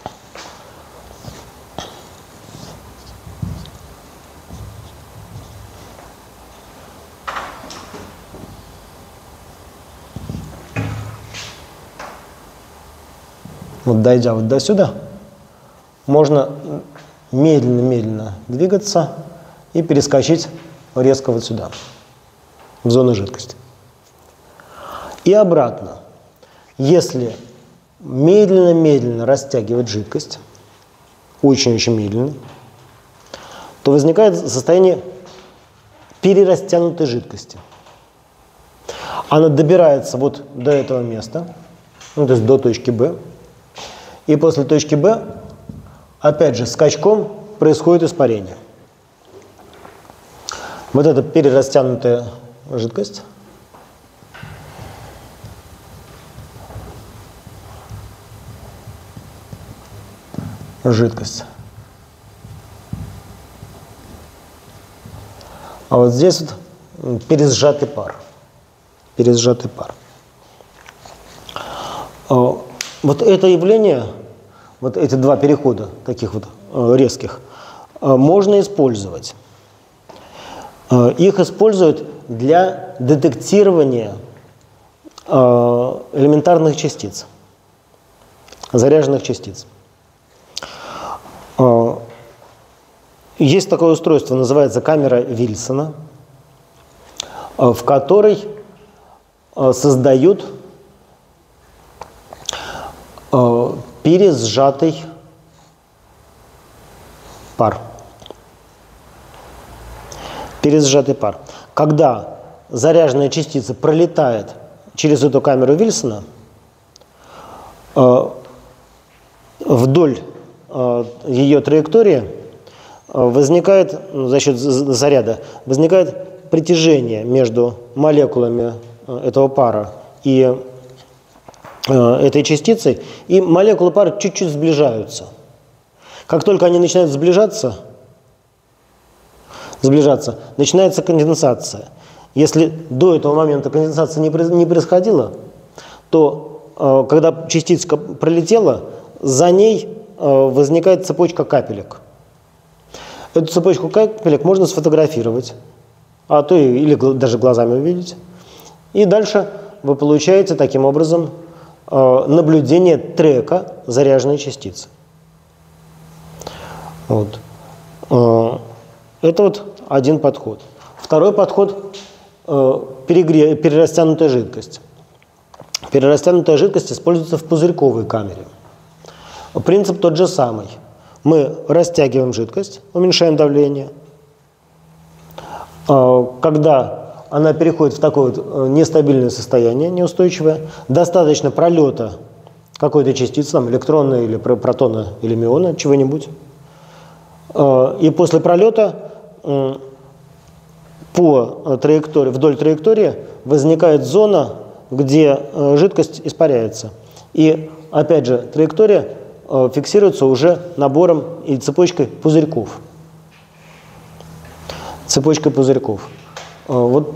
Вот дойдя вот до сюда, можно медленно двигаться и перескочить резко вот сюда, в зону жидкости. И обратно. Если медленно растягивать жидкость, очень-очень медленно, то возникает состояние перерастянутой жидкости. Она добирается вот до этого места, то есть до точки B, и после точки B, опять же, скачком происходит испарение. Вот эта перерастянутая жидкость А вот здесь вот пересжатый пар. Вот это явление, вот эти два перехода, таких вот резких, можно использовать. Их используют для детектирования элементарных частиц, заряженных частиц. Есть такое устройство, называется камера Вильсона, в которой создают пересжатый пар. Когда заряженная частица пролетает через эту камеру Вильсона, вдоль ее траектории возникает, за счет заряда, возникает притяжение между молекулами этого пара и этой частицей, и молекулы пара чуть-чуть сближаются. Как только они начинают сближаться, начинается конденсация. Если до этого момента конденсация не происходила, то когда частичка пролетела, за ней возникает цепочка капелек. Эту цепочку капелек можно сфотографировать, а то или даже глазами увидеть. И дальше вы получаете таким образом наблюдение трека заряженной частицы. Вот. Это вот один подход. Второй подход – перерастянутая жидкость. Перерастянутая жидкость используется в пузырьковой камере. Принцип тот же самый. Мы растягиваем жидкость, уменьшаем давление. Когда она переходит в такое вот нестабильное состояние, неустойчивое, достаточно пролета какой-то частицы, там, электрона или протона или миона, чего-нибудь. И после пролета вдоль траектории возникает зона, где жидкость испаряется. И опять же траектория фиксируется уже набором и цепочкой пузырьков. Цепочкой пузырьков. Вот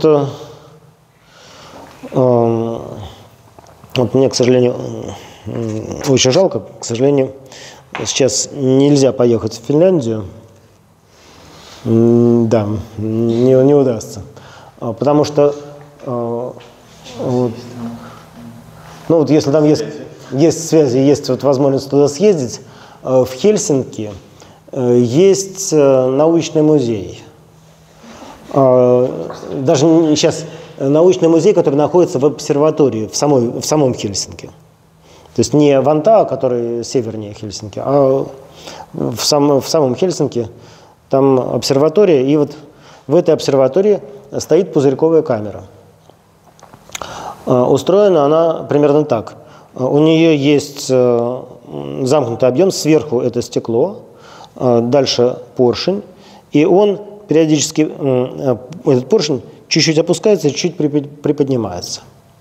мне, к сожалению, очень жалко, к сожалению, сейчас нельзя поехать в Финляндию. Да, не удастся. Потому что, если там есть связи, есть вот возможность туда съездить, в Хельсинки есть научный музей. Даже сейчас научный музей, который находится в обсерватории, в самом Хельсинки. То есть не Вантаа, который севернее Хельсинки, а в самом Хельсинки там обсерватория, и вот в этой обсерватории стоит пузырьковая камера. Устроена она примерно так. У нее есть замкнутый объем, сверху это стекло, дальше поршень, и он периодически, этот поршень чуть-чуть опускается, чуть приподнимается.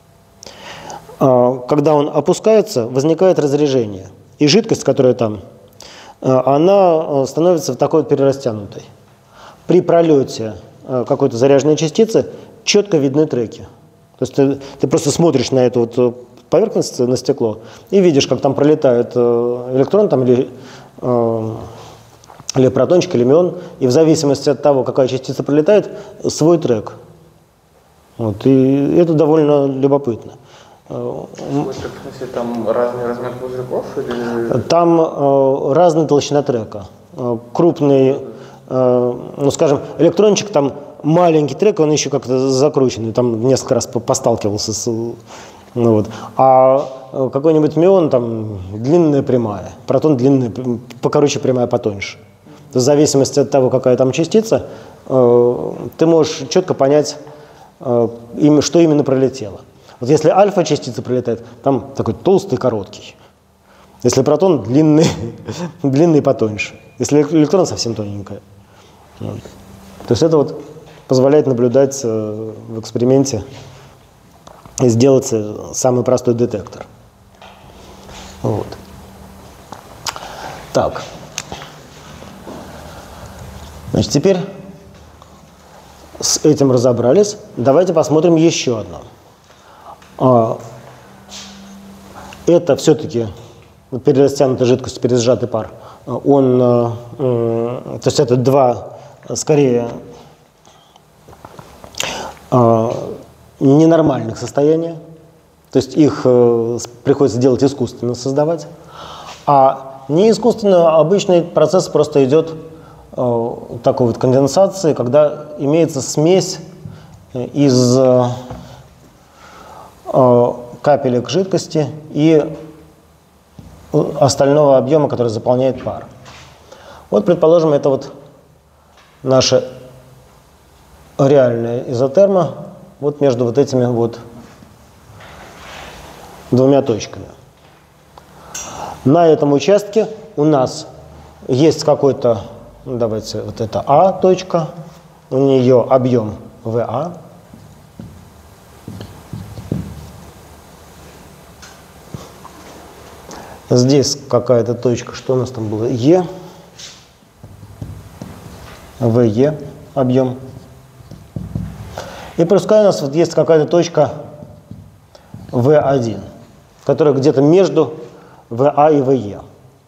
Когда он опускается, возникает разрежение. И жидкость, которая там, она становится такой вот перерастянутой. При пролете какой-то заряженной частицы четко видны треки. То есть ты просто смотришь на эту вот поверхность, на стекло, и видишь, как там пролетает электрон там, или протончик, или мион, и в зависимости от того, какая частица пролетает, свой трек. Вот, и это довольно любопытно. В смысле, там разный размер пузырьков? Или... Там разная толщина трека. Крупный, скажем, электрончик, там маленький трек, он еще как-то закрученный, там несколько раз посталкивался с... А какой-нибудь мион, там длинная прямая, протон длинная, покороче прямая, потоньше. В зависимости от того, какая там частица, ты можешь четко понять, что именно пролетело. Вот если альфа-частица пролетает, там такой толстый, короткий. Если протон длинный, длинный потоньше. Если электрон совсем тоненькая. Вот. То есть это вот позволяет наблюдать в эксперименте и сделать самый простой детектор. Вот. Так. Значит, теперь с этим разобрались. Давайте посмотрим еще одно. Это все-таки перерастянутая жидкость, пересжатый пар. То есть это два, скорее, ненормальных состояния. То есть их приходится делать искусственно, создавать. А не искусственно, а обычный процесс просто идет такой вот конденсации, когда имеется смесь из капелек жидкости и остального объема, который заполняет пар. Вот, предположим, это вот наша реальная изотерма вот между вот этими вот двумя точками. На этом участке у нас есть какой-то, давайте, вот это А точка, у нее объем ВА. Здесь какая-то точка, что у нас там было? Е. ВЕ объем. И пускай у нас вот есть какая-то точка В1, которая где-то между ВА и ВЕ.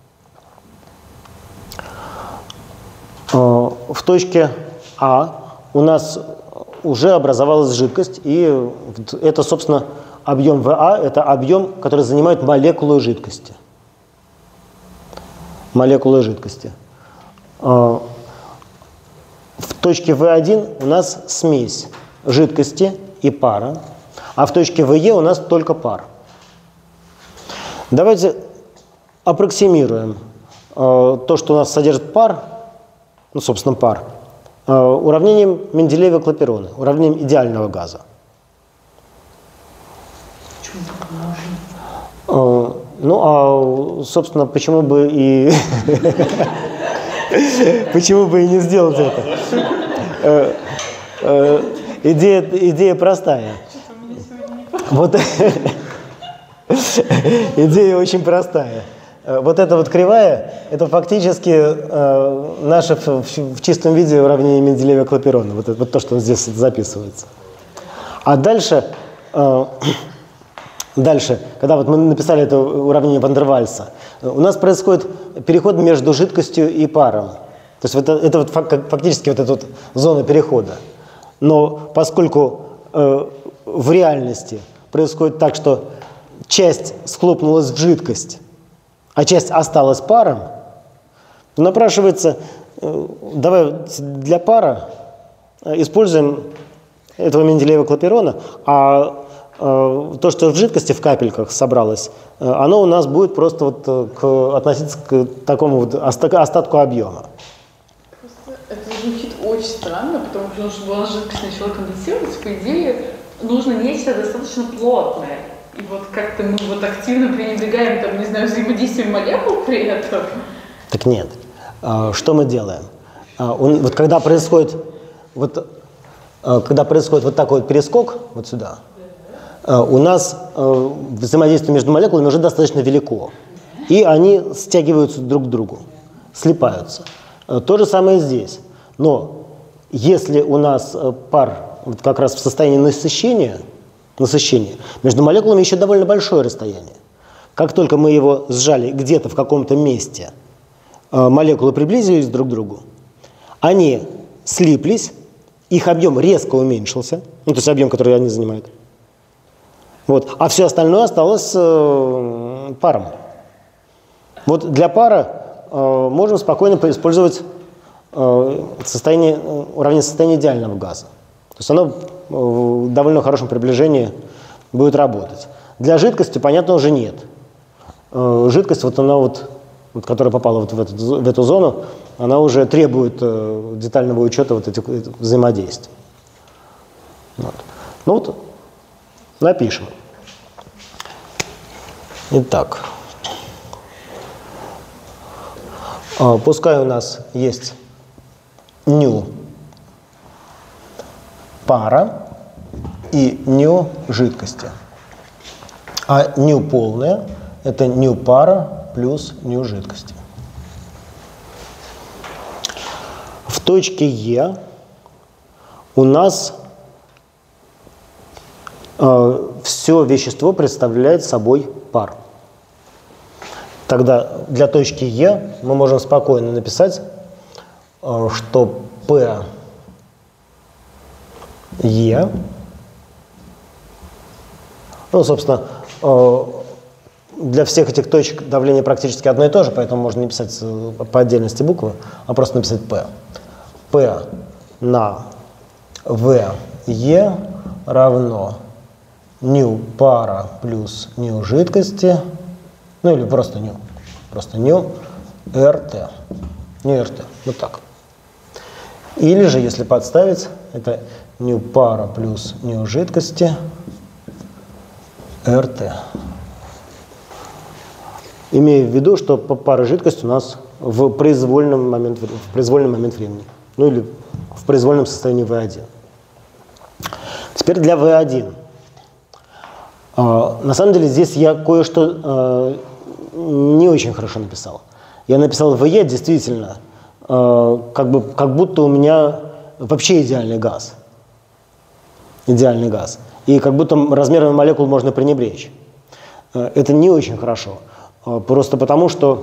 В точке А у нас уже образовалась жидкость, и это, собственно, объем ВА, это объем, который занимает молекулы жидкости. Молекулы жидкости. В точке В1 у нас смесь жидкости и пара, а в точке ВЕ у нас только пар. Давайте аппроксимируем то, что у нас содержит пар, ну, собственно, пар, уравнением Менделеева-Клапейроне, уравнением идеального газа. Почему так можно? Ну, а, собственно, почему бы и почему бы и не сделать это? Идея простая. Вот идея очень простая. Вот эта вот кривая, это фактически наше в чистом виде уравнение Менделеева-Клапейрона. Вот то, что здесь записывается. А дальше, когда вот мы написали это уравнение Ван дер Вальса, у нас происходит переход между жидкостью и паром. То есть это вот фактически вот эта вот зона перехода. Но поскольку в реальности происходит так, что часть схлопнулась в жидкость, а часть осталась паром, то напрашивается, давай для пара используем этого Менделеева-Клапейрона, а то, что в жидкости в капельках собралось, оно у нас будет просто вот относиться к такому вот остатку объема. Просто это звучит очень странно, потому что чтобы у нас жидкость начала конденсироваться, по идее, нужно нечто достаточно плотное. И вот как-то мы вот активно пренебрегаем, там, не знаю, взаимодействием молекул при этом. Так нет. Что мы делаем? Вот когда происходит вот такой вот перескок вот сюда, у нас взаимодействие между молекулами уже достаточно велико. И они стягиваются друг к другу, слипаются. То же самое здесь. Но если у нас пар вот как раз в состоянии насыщения, между молекулами еще довольно большое расстояние. Как только мы его сжали где-то в каком-то месте, молекулы приблизились друг к другу, они слиплись, их объем резко уменьшился, ну, то есть объем, который они занимают. Вот. А все остальное осталось паром. Вот для пара можем спокойно использовать уравнение состояния идеального газа. То есть оно в довольно хорошем приближении будет работать. Для жидкости, понятно, уже нет. Жидкость, вот она которая попала вот в эту зону, она уже требует детального учета вот этих взаимодействий. Вот. Ну вот, напишем. Итак, пускай у нас есть ню пара и ню жидкости. А ню полная – это ню пара плюс ню жидкости. В точке Е у нас все вещество представляет собой пар. Тогда для точки Е мы можем спокойно написать, что P Е, ну, собственно, для всех этих точек давление практически одно и то же, поэтому можно не писать по отдельности буквы, а просто написать P. P на V Е равно ню пара плюс ню жидкости, ну или просто ню РТ. Ню РТ, вот так. Или же, если подставить, это ню пара плюс ню жидкости РТ. Имея в виду, что пара жидкости у нас в произвольный момент времени, ну или в произвольном состоянии V1. Теперь для V1. На самом деле здесь я кое-что не очень хорошо написал. Я написал VE действительно, как будто у меня вообще идеальный газ. Идеальный газ. И как будто размерами молекул можно пренебречь. Это не очень хорошо. Просто потому, что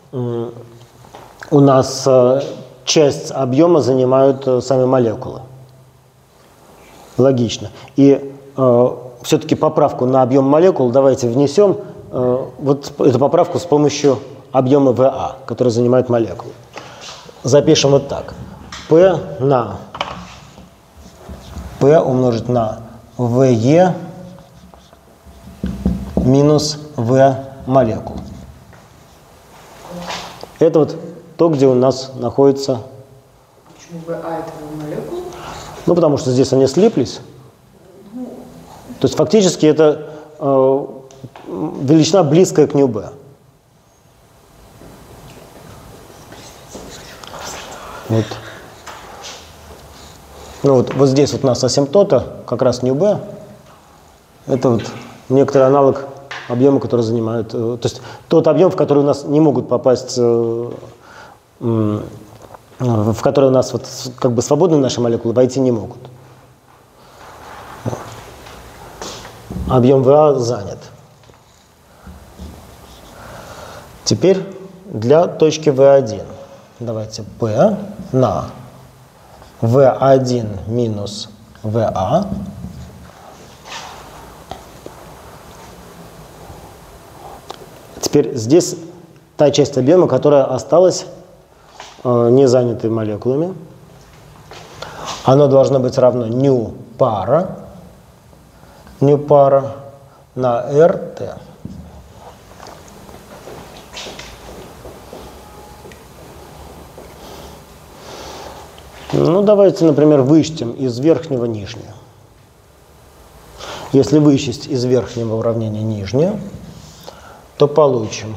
у нас часть объема занимают сами молекулы. Логично. И все-таки поправку на объем молекул давайте внесем вот эту поправку с помощью объема ВА, который занимает молекулы. Запишем вот так. P умножить на VE минус V молекул. Это вот то, где у нас находится... Почему ВА это молекул? Ну, потому что здесь они слиплись. То есть фактически это величина близкая к ν-b. Вот. Ну вот здесь вот у нас асимптота, как раз new b, это вот некоторый аналог объема, который занимает, то есть тот объем, в который у нас не могут попасть, в который у нас вот как бы свободные наши молекулы войти не могут. Объем ВА занят. Теперь для точки В1 давайте P на V1 минус VA теперь здесь та часть объема, которая осталась не занятой молекулами. Оно должно быть равно νu пара на RT. Ну, давайте, например, вычтем из верхнего нижнее. Если вычесть из верхнего уравнения нижнее, то получим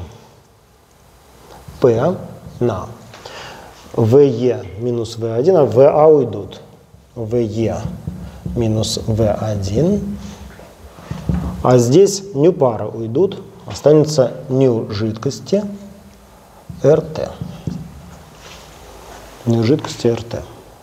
P на VE минус V1, а VA уйдут. VE минус V1. А здесь νu пара уйдут, останется νu жидкости RT. νu жидкости RT.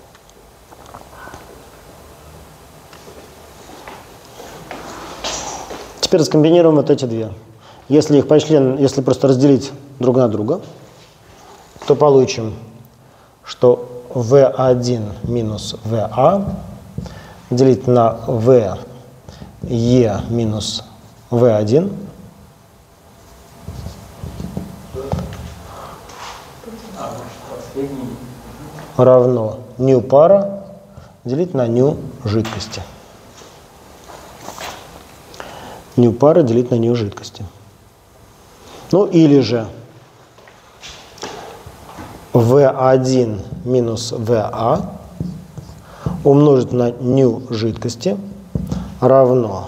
Теперь скомбинируем вот эти две. Если их почлен, если просто разделить друг на друга, то получим, что V1 минус VA делить на VE минус V1 равно νu пара делить на νu жидкости. νu пара делить на νu жидкости. Ну или же V1 минус VA умножить на νu жидкости равно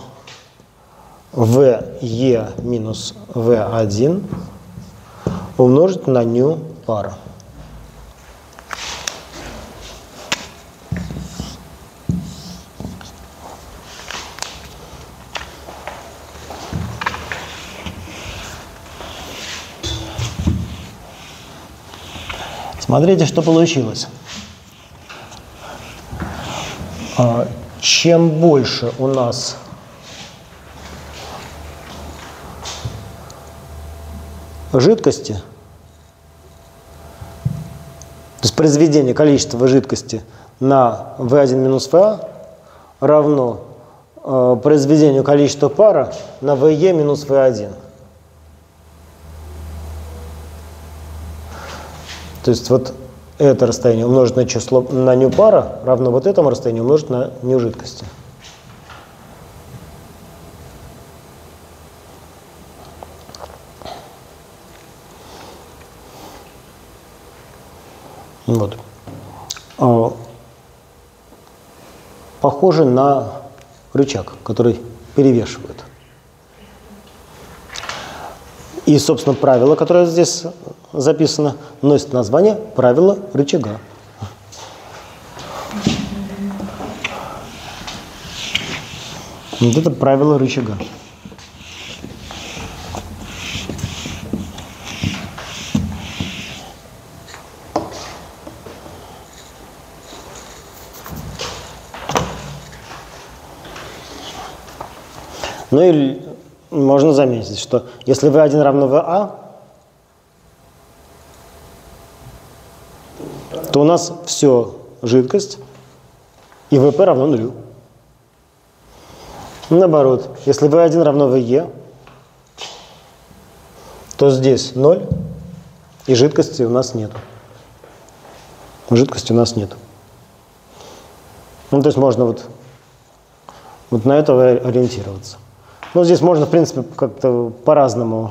VE минус V1 умножить на νu пара. Смотрите, что получилось. Чем больше у нас жидкости, то есть произведение количества жидкости на V1 минус VA равно произведению количества пара на VE минус V1. То есть вот это расстояние умножить на число на νu пара равно вот этому расстоянию умножить на νu жидкости. Вот. Похоже на рычаг, который перевешивает. И, собственно, правило, которое здесь записано, носит название правила рычага. Вот это правило рычага. Ну и можно заметить, что если V1 равно VA, то у нас все жидкость, и VP равно нулю. Наоборот, если V1 равно VE, то здесь 0, и жидкости у нас нет. Жидкости у нас нет. Ну, то есть можно вот на это ориентироваться. Ну, здесь можно, в принципе, как-то по-разному.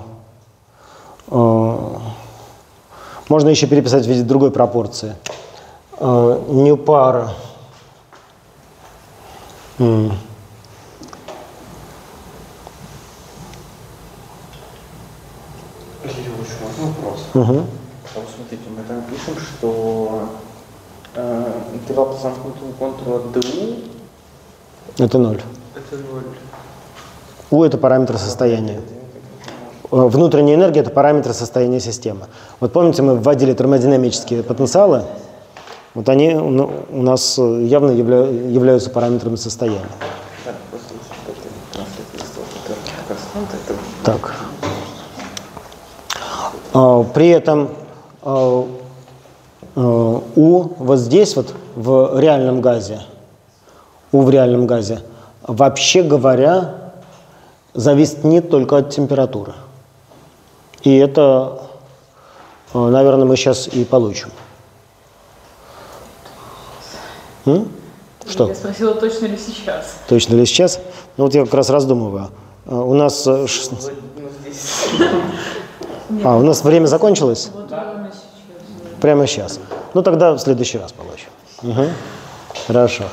Можно еще переписать в виде другой пропорции. νu пара Очень можно вопрос? Угу. Потому что, смотрите, мы там пишем, что интервал по замкнутому контуру от ДУ. Это 0. Это 0. У – это параметр состояния. Внутренняя энергия – это параметр состояния системы. Вот помните, мы вводили термодинамические потенциалы? Вот они у нас явно являются параметрами состояния. Так. При этом У вот здесь вот в реальном газе, У в реальном газе, вообще говоря, зависит не только от температуры. И это, наверное, мы сейчас и получим. Что? Я спросила, точно ли сейчас. Точно ли сейчас? Ну вот я как раз раздумываю. У нас... у нас время закончилось? Вот прямо сейчас. Прямо сейчас. Ну тогда в следующий раз получим. Угу. Хорошо.